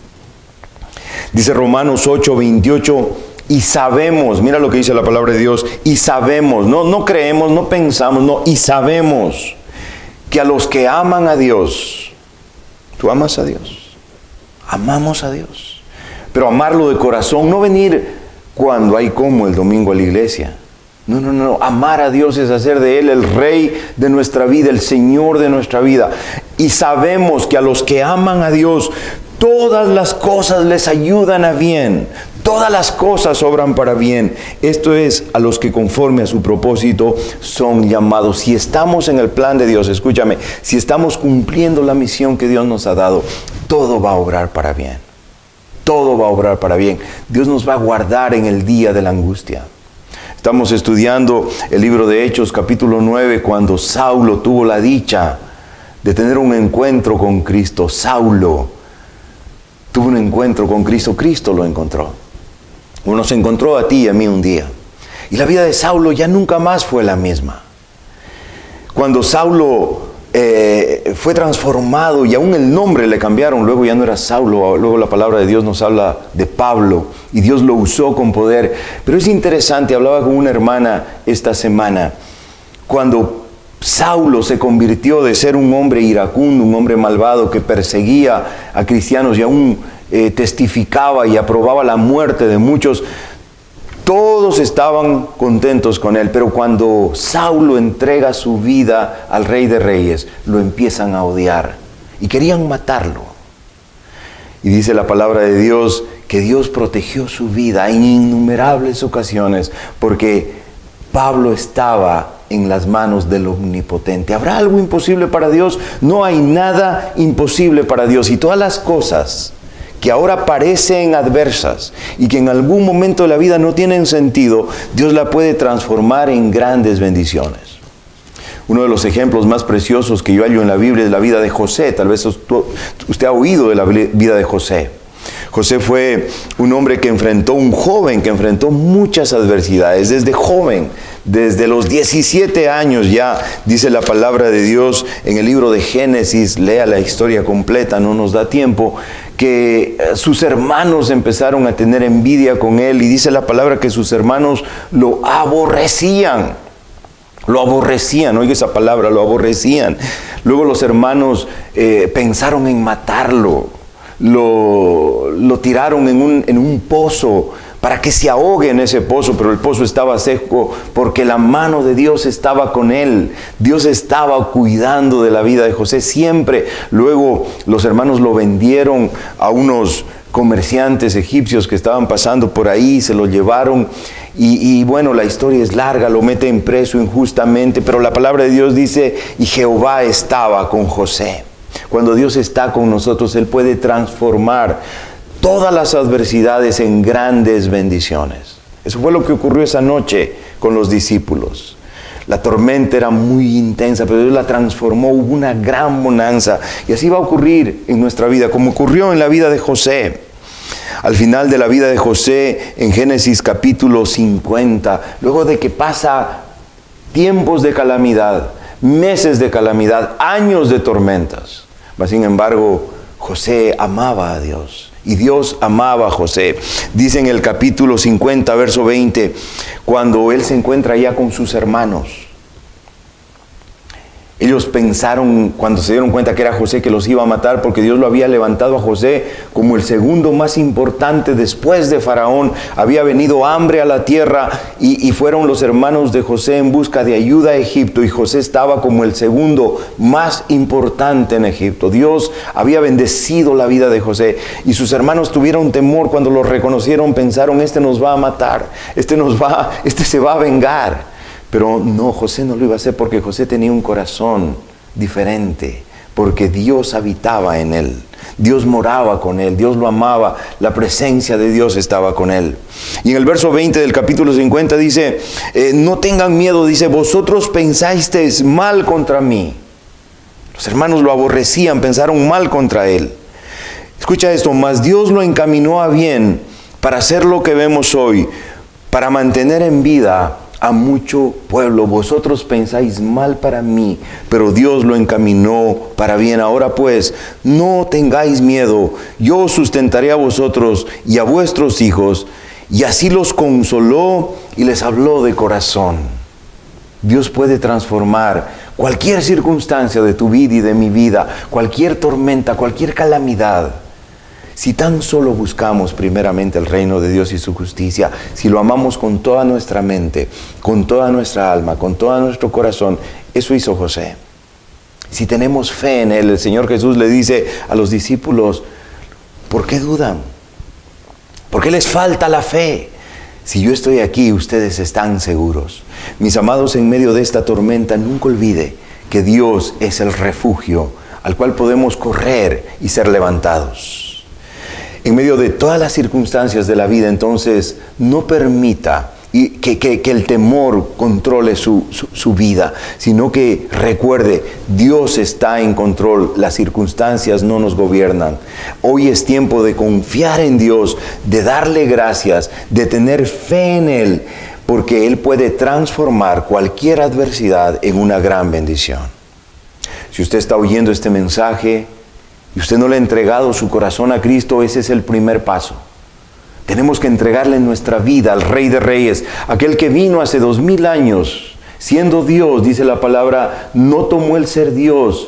Dice Romanos ocho, veintiocho, y sabemos, mira lo que dice la palabra de Dios, y sabemos, no, no creemos, no pensamos, no, y sabemos que a los que aman a Dios, tú amas a Dios, amamos a Dios, pero amarlo de corazón, no venir cuando hay como el domingo a la iglesia. No, no, no, amar a Dios es hacer de Él el Rey de nuestra vida, el Señor de nuestra vida. Y sabemos que a los que aman a Dios, todas las cosas les ayudan a bien. Todas las cosas obran para bien. Esto es, a los que conforme a su propósito son llamados. Si estamos en el plan de Dios, escúchame, si estamos cumpliendo la misión que Dios nos ha dado, todo va a obrar para bien. Todo va a obrar para bien. Dios nos va a guardar en el día de la angustia. Estamos estudiando el libro de Hechos, capítulo nueve, cuando Saulo tuvo la dicha de tener un encuentro con Cristo. Saulo tuvo un encuentro con Cristo, Cristo lo encontró. Uno nos encontró a ti y a mí un día. Y la vida de Saulo ya nunca más fue la misma. Cuando Saulo eh, fue transformado y aún el nombre le cambiaron, luego ya no era Saulo, luego la palabra de Dios nos habla de Pablo y Dios lo usó con poder. Pero es interesante, hablaba con una hermana esta semana, cuando Saulo se convirtió de ser un hombre iracundo, un hombre malvado que perseguía a cristianos y aún eh, testificaba y aprobaba la muerte de muchos. Todos estaban contentos con él, pero cuando Saulo entrega su vida al Rey de Reyes, lo empiezan a odiar y querían matarlo. Y dice la palabra de Dios que Dios protegió su vida en innumerables ocasiones, porque Pablo estaba en las manos del Omnipotente. ¿Habrá algo imposible para Dios? No hay nada imposible para Dios. Y todas las cosas que ahora parecen adversas y que en algún momento de la vida no tienen sentido, Dios la puede transformar en grandes bendiciones. Uno de los ejemplos más preciosos que yo hallo en la Biblia es la vida de José. Tal vez usted ha oído de la vida de José. José fue un hombre que enfrentó, un joven que enfrentó muchas adversidades desde joven. Desde los diecisiete años ya, dice la palabra de Dios en el libro de Génesis, lea la historia completa, no nos da tiempo, que sus hermanos empezaron a tener envidia con él y dice la palabra que sus hermanos lo aborrecían. Lo aborrecían, oiga esa palabra, lo aborrecían. Luego los hermanos eh, pensaron en matarlo, lo, lo tiraron en un, en un pozo para que se ahogue en ese pozo, pero el pozo estaba seco porque la mano de Dios estaba con él. Dios estaba cuidando de la vida de José siempre. Luego los hermanos lo vendieron a unos comerciantes egipcios que estaban pasando por ahí, se lo llevaron y, y bueno, la historia es larga, lo meten preso injustamente, pero la palabra de Dios dice, y Jehová estaba con José. Cuando Dios está con nosotros, Él puede transformar todas las adversidades en grandes bendiciones. Eso fue lo que ocurrió esa noche con los discípulos. La tormenta era muy intensa, pero Dios la transformó, hubo una gran bonanza. Y así va a ocurrir en nuestra vida, como ocurrió en la vida de José. Al final de la vida de José, en Génesis capítulo cincuenta, luego de que pasa tiempos de calamidad, meses de calamidad, años de tormentas, mas sin embargo, José amaba a Dios. Y Dios amaba a José. Dice en el capítulo cincuenta, verso veinte, cuando él se encuentra ya con sus hermanos, ellos pensaron, cuando se dieron cuenta que era José, que los iba a matar, porque Dios lo había levantado a José como el segundo más importante después de Faraón. Había venido hambre a la tierra y, y fueron los hermanos de José en busca de ayuda a Egipto, y José estaba como el segundo más importante en Egipto. Dios había bendecido la vida de José y sus hermanos tuvieron temor cuando lo reconocieron. Pensaron, este nos va a matar, este nos va, este se va a vengar. Pero no, José no lo iba a hacer, porque José tenía un corazón diferente, porque Dios habitaba en él. Dios moraba con él, Dios lo amaba, la presencia de Dios estaba con él. Y en el verso veinte del capítulo cincuenta dice, eh, no tengan miedo, dice, vosotros pensasteis mal contra mí. Los hermanos lo aborrecían, pensaron mal contra él. Escucha esto, mas Dios lo encaminó a bien para hacer lo que vemos hoy, para mantener en vida a mucho pueblo. Vosotros pensáis mal para mí, pero Dios lo encaminó para bien. Ahora pues, no tengáis miedo, yo os sustentaré a vosotros y a vuestros hijos. Y así los consoló y les habló de corazón. Dios puede transformar cualquier circunstancia de tu vida y de mi vida, cualquier tormenta, cualquier calamidad. Si tan solo buscamos primeramente el reino de Dios y su justicia, si lo amamos con toda nuestra mente, con toda nuestra alma, con todo nuestro corazón, eso hizo José. Si tenemos fe en Él, el Señor Jesús le dice a los discípulos, ¿por qué dudan? ¿Por qué les falta la fe? Si yo estoy aquí, ustedes están seguros. Mis amados, en medio de esta tormenta, nunca olvide que Dios es el refugio al cual podemos correr y ser levantados. En medio de todas las circunstancias de la vida, entonces, no permita y que, que, que el temor controle su, su, su vida, sino que recuerde, Dios está en control, las circunstancias no nos gobiernan. Hoy es tiempo de confiar en Dios, de darle gracias, de tener fe en Él, porque Él puede transformar cualquier adversidad en una gran bendición. Si usted está oyendo este mensaje y usted no le ha entregado su corazón a Cristo, ese es el primer paso. Tenemos que entregarle nuestra vida al Rey de Reyes, aquel que vino hace dos mil años, siendo Dios, dice la palabra, no tomó el ser Dios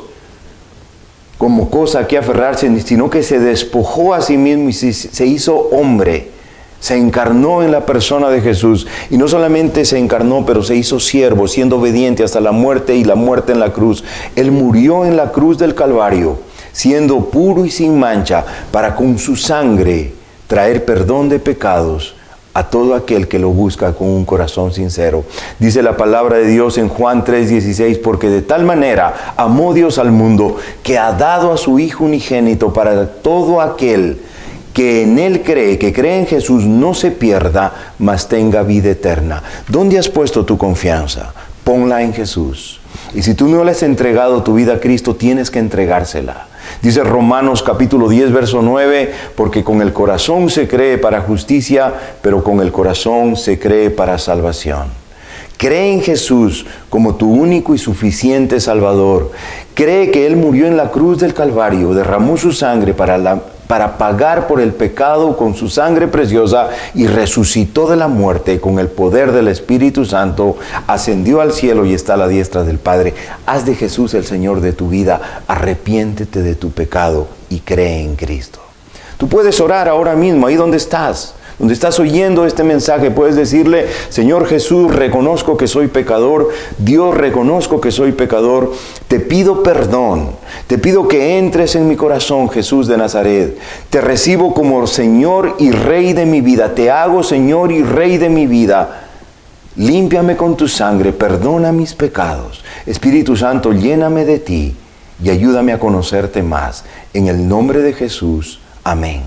como cosa a que aferrarse, sino que se despojó a sí mismo y se hizo hombre. Se encarnó en la persona de Jesús, y no solamente se encarnó, pero se hizo siervo, siendo obediente hasta la muerte y la muerte en la cruz. Él murió en la cruz del Calvario, siendo puro y sin mancha, para con su sangre traer perdón de pecados a todo aquel que lo busca con un corazón sincero. Dice la palabra de Dios en Juan tres dieciséis, porque de tal manera amó Dios al mundo, que ha dado a su Hijo unigénito, para todo aquel que en Él cree, que cree en Jesús, no se pierda, mas tenga vida eterna. ¿Dónde has puesto tu confianza? Ponla en Jesús. Y si tú no le has entregado tu vida a Cristo, tienes que entregársela. Dice Romanos capítulo diez, verso nueve, porque con el corazón se cree para justicia, pero con el corazón se cree para salvación. Cree en Jesús como tu único y suficiente Salvador. Cree que Él murió en la cruz del Calvario, derramó su sangre para, la, para pagar por el pecado con su sangre preciosa, y resucitó de la muerte con el poder del Espíritu Santo, ascendió al cielo y está a la diestra del Padre. Haz de Jesús el Señor de tu vida, arrepiéntete de tu pecado y cree en Cristo. Tú puedes orar ahora mismo, ahí donde estás. Donde estás oyendo este mensaje, puedes decirle, Señor Jesús, reconozco que soy pecador. Dios, reconozco que soy pecador. Te pido perdón. Te pido que entres en mi corazón, Jesús de Nazaret. Te recibo como Señor y Rey de mi vida. Te hago Señor y Rey de mi vida. Límpiame con tu sangre, perdona mis pecados. Espíritu Santo, lléname de ti y ayúdame a conocerte más. En el nombre de Jesús. Amén.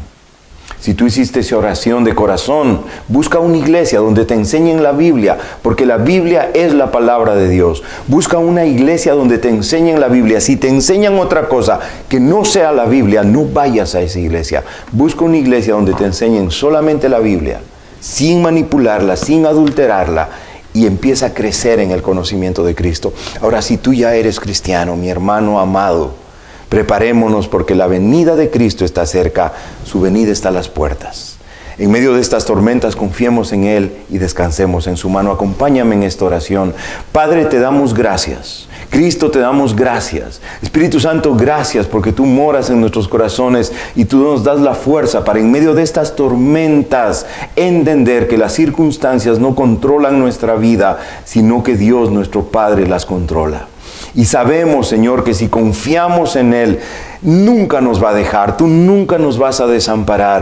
Si tú hiciste esa oración de corazón, busca una iglesia donde te enseñen la Biblia, porque la Biblia es la palabra de Dios. Busca una iglesia donde te enseñen la Biblia. Si te enseñan otra cosa que no sea la Biblia, no vayas a esa iglesia. Busca una iglesia donde te enseñen solamente la Biblia, sin manipularla, sin adulterarla, y empieza a crecer en el conocimiento de Cristo. Ahora, si tú ya eres cristiano, mi hermano amado, preparémonos, porque la venida de Cristo está cerca, su venida está a las puertas. En medio de estas tormentas, confiemos en Él y descansemos en su mano. Acompáñame en esta oración. Padre, te damos gracias. Cristo, te damos gracias. Espíritu Santo, gracias porque tú moras en nuestros corazones y tú nos das la fuerza para, en medio de estas tormentas, entender que las circunstancias no controlan nuestra vida, sino que Dios, nuestro Padre, las controla. Y sabemos, Señor, que si confiamos en Él, nunca nos va a dejar, tú nunca nos vas a desamparar.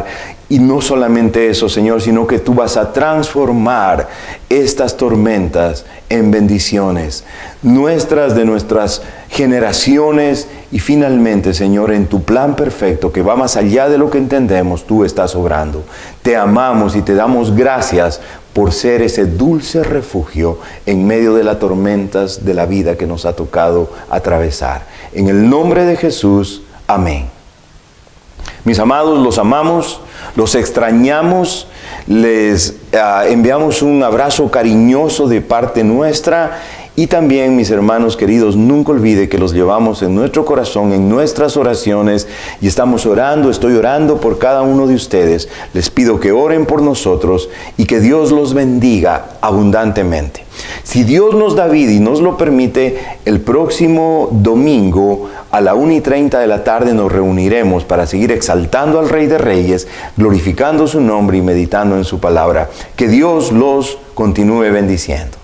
Y no solamente eso, Señor, sino que tú vas a transformar estas tormentas en bendiciones, nuestras, de nuestras generaciones, y finalmente, Señor, en tu plan perfecto, que va más allá de lo que entendemos, tú estás obrando. Te amamos y te damos gracias por ser ese dulce refugio en medio de las tormentas de la vida que nos ha tocado atravesar. En el nombre de Jesús, amén. Mis amados, los amamos, los extrañamos, les uh, enviamos un abrazo cariñoso de parte nuestra. Y también, mis hermanos queridos, nunca olvide que los llevamos en nuestro corazón, en nuestras oraciones, y estamos orando, estoy orando por cada uno de ustedes. Les pido que oren por nosotros y que Dios los bendiga abundantemente. Si Dios nos da vida y nos lo permite, el próximo domingo a la una y treinta de la tarde nos reuniremos para seguir exaltando al Rey de Reyes, glorificando su nombre y meditando en su palabra. Que Dios los continúe bendiciendo.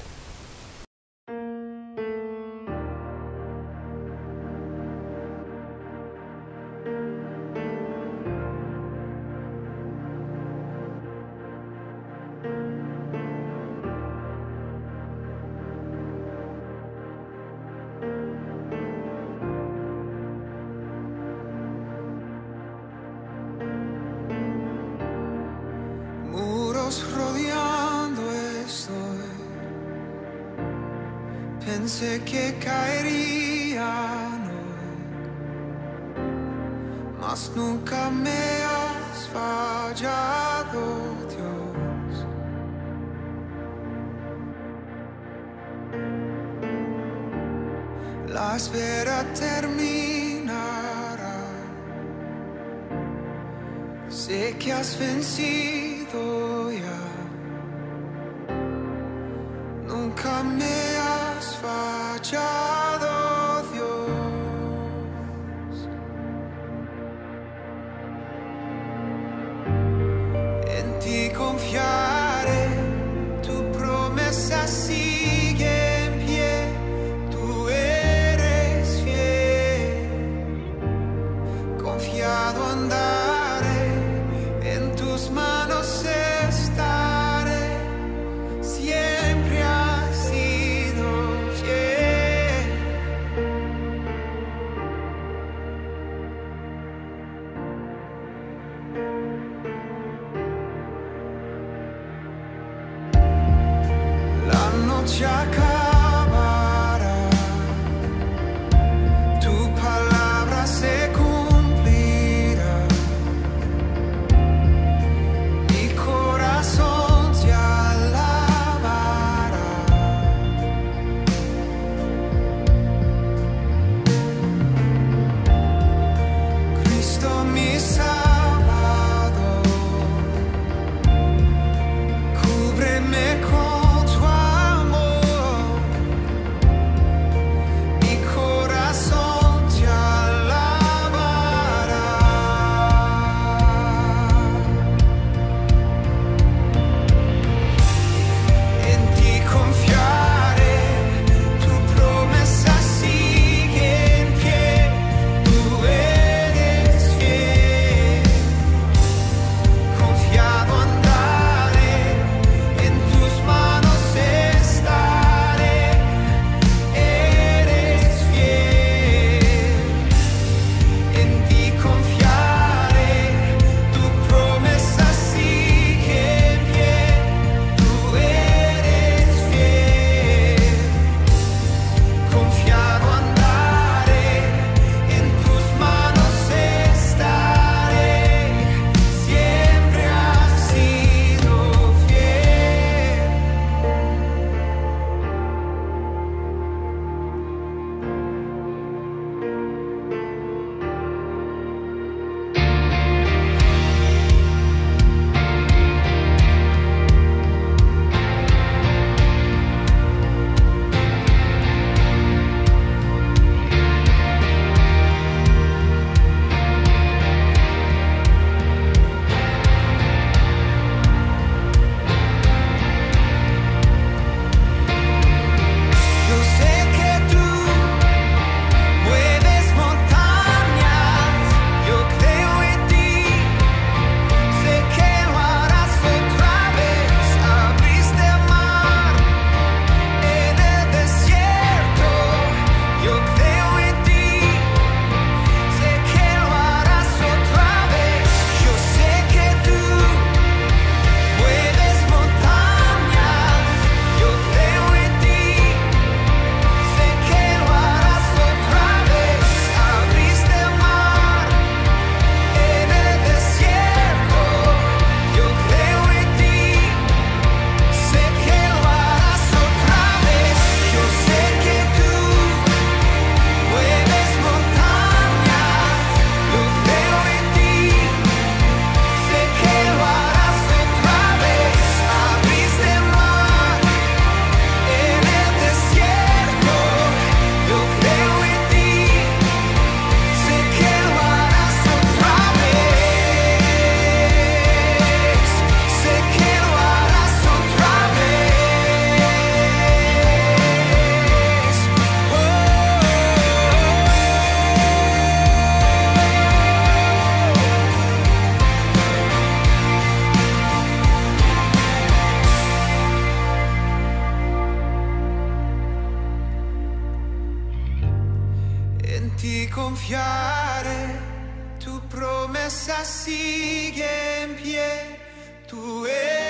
Rodeando estoy, pensé que caerían hoy, mas nunca me has fallado, Dios. La espera terminará, sé que has vencido ya. Nunca me has fallado, Dios. En ti confiaré, tu promesa sigue en pie, tú eres fiel. Confiado andaré, en tus manos estaré, siempre así. en ti confiaré, tu promesa sigue en pie, tú eres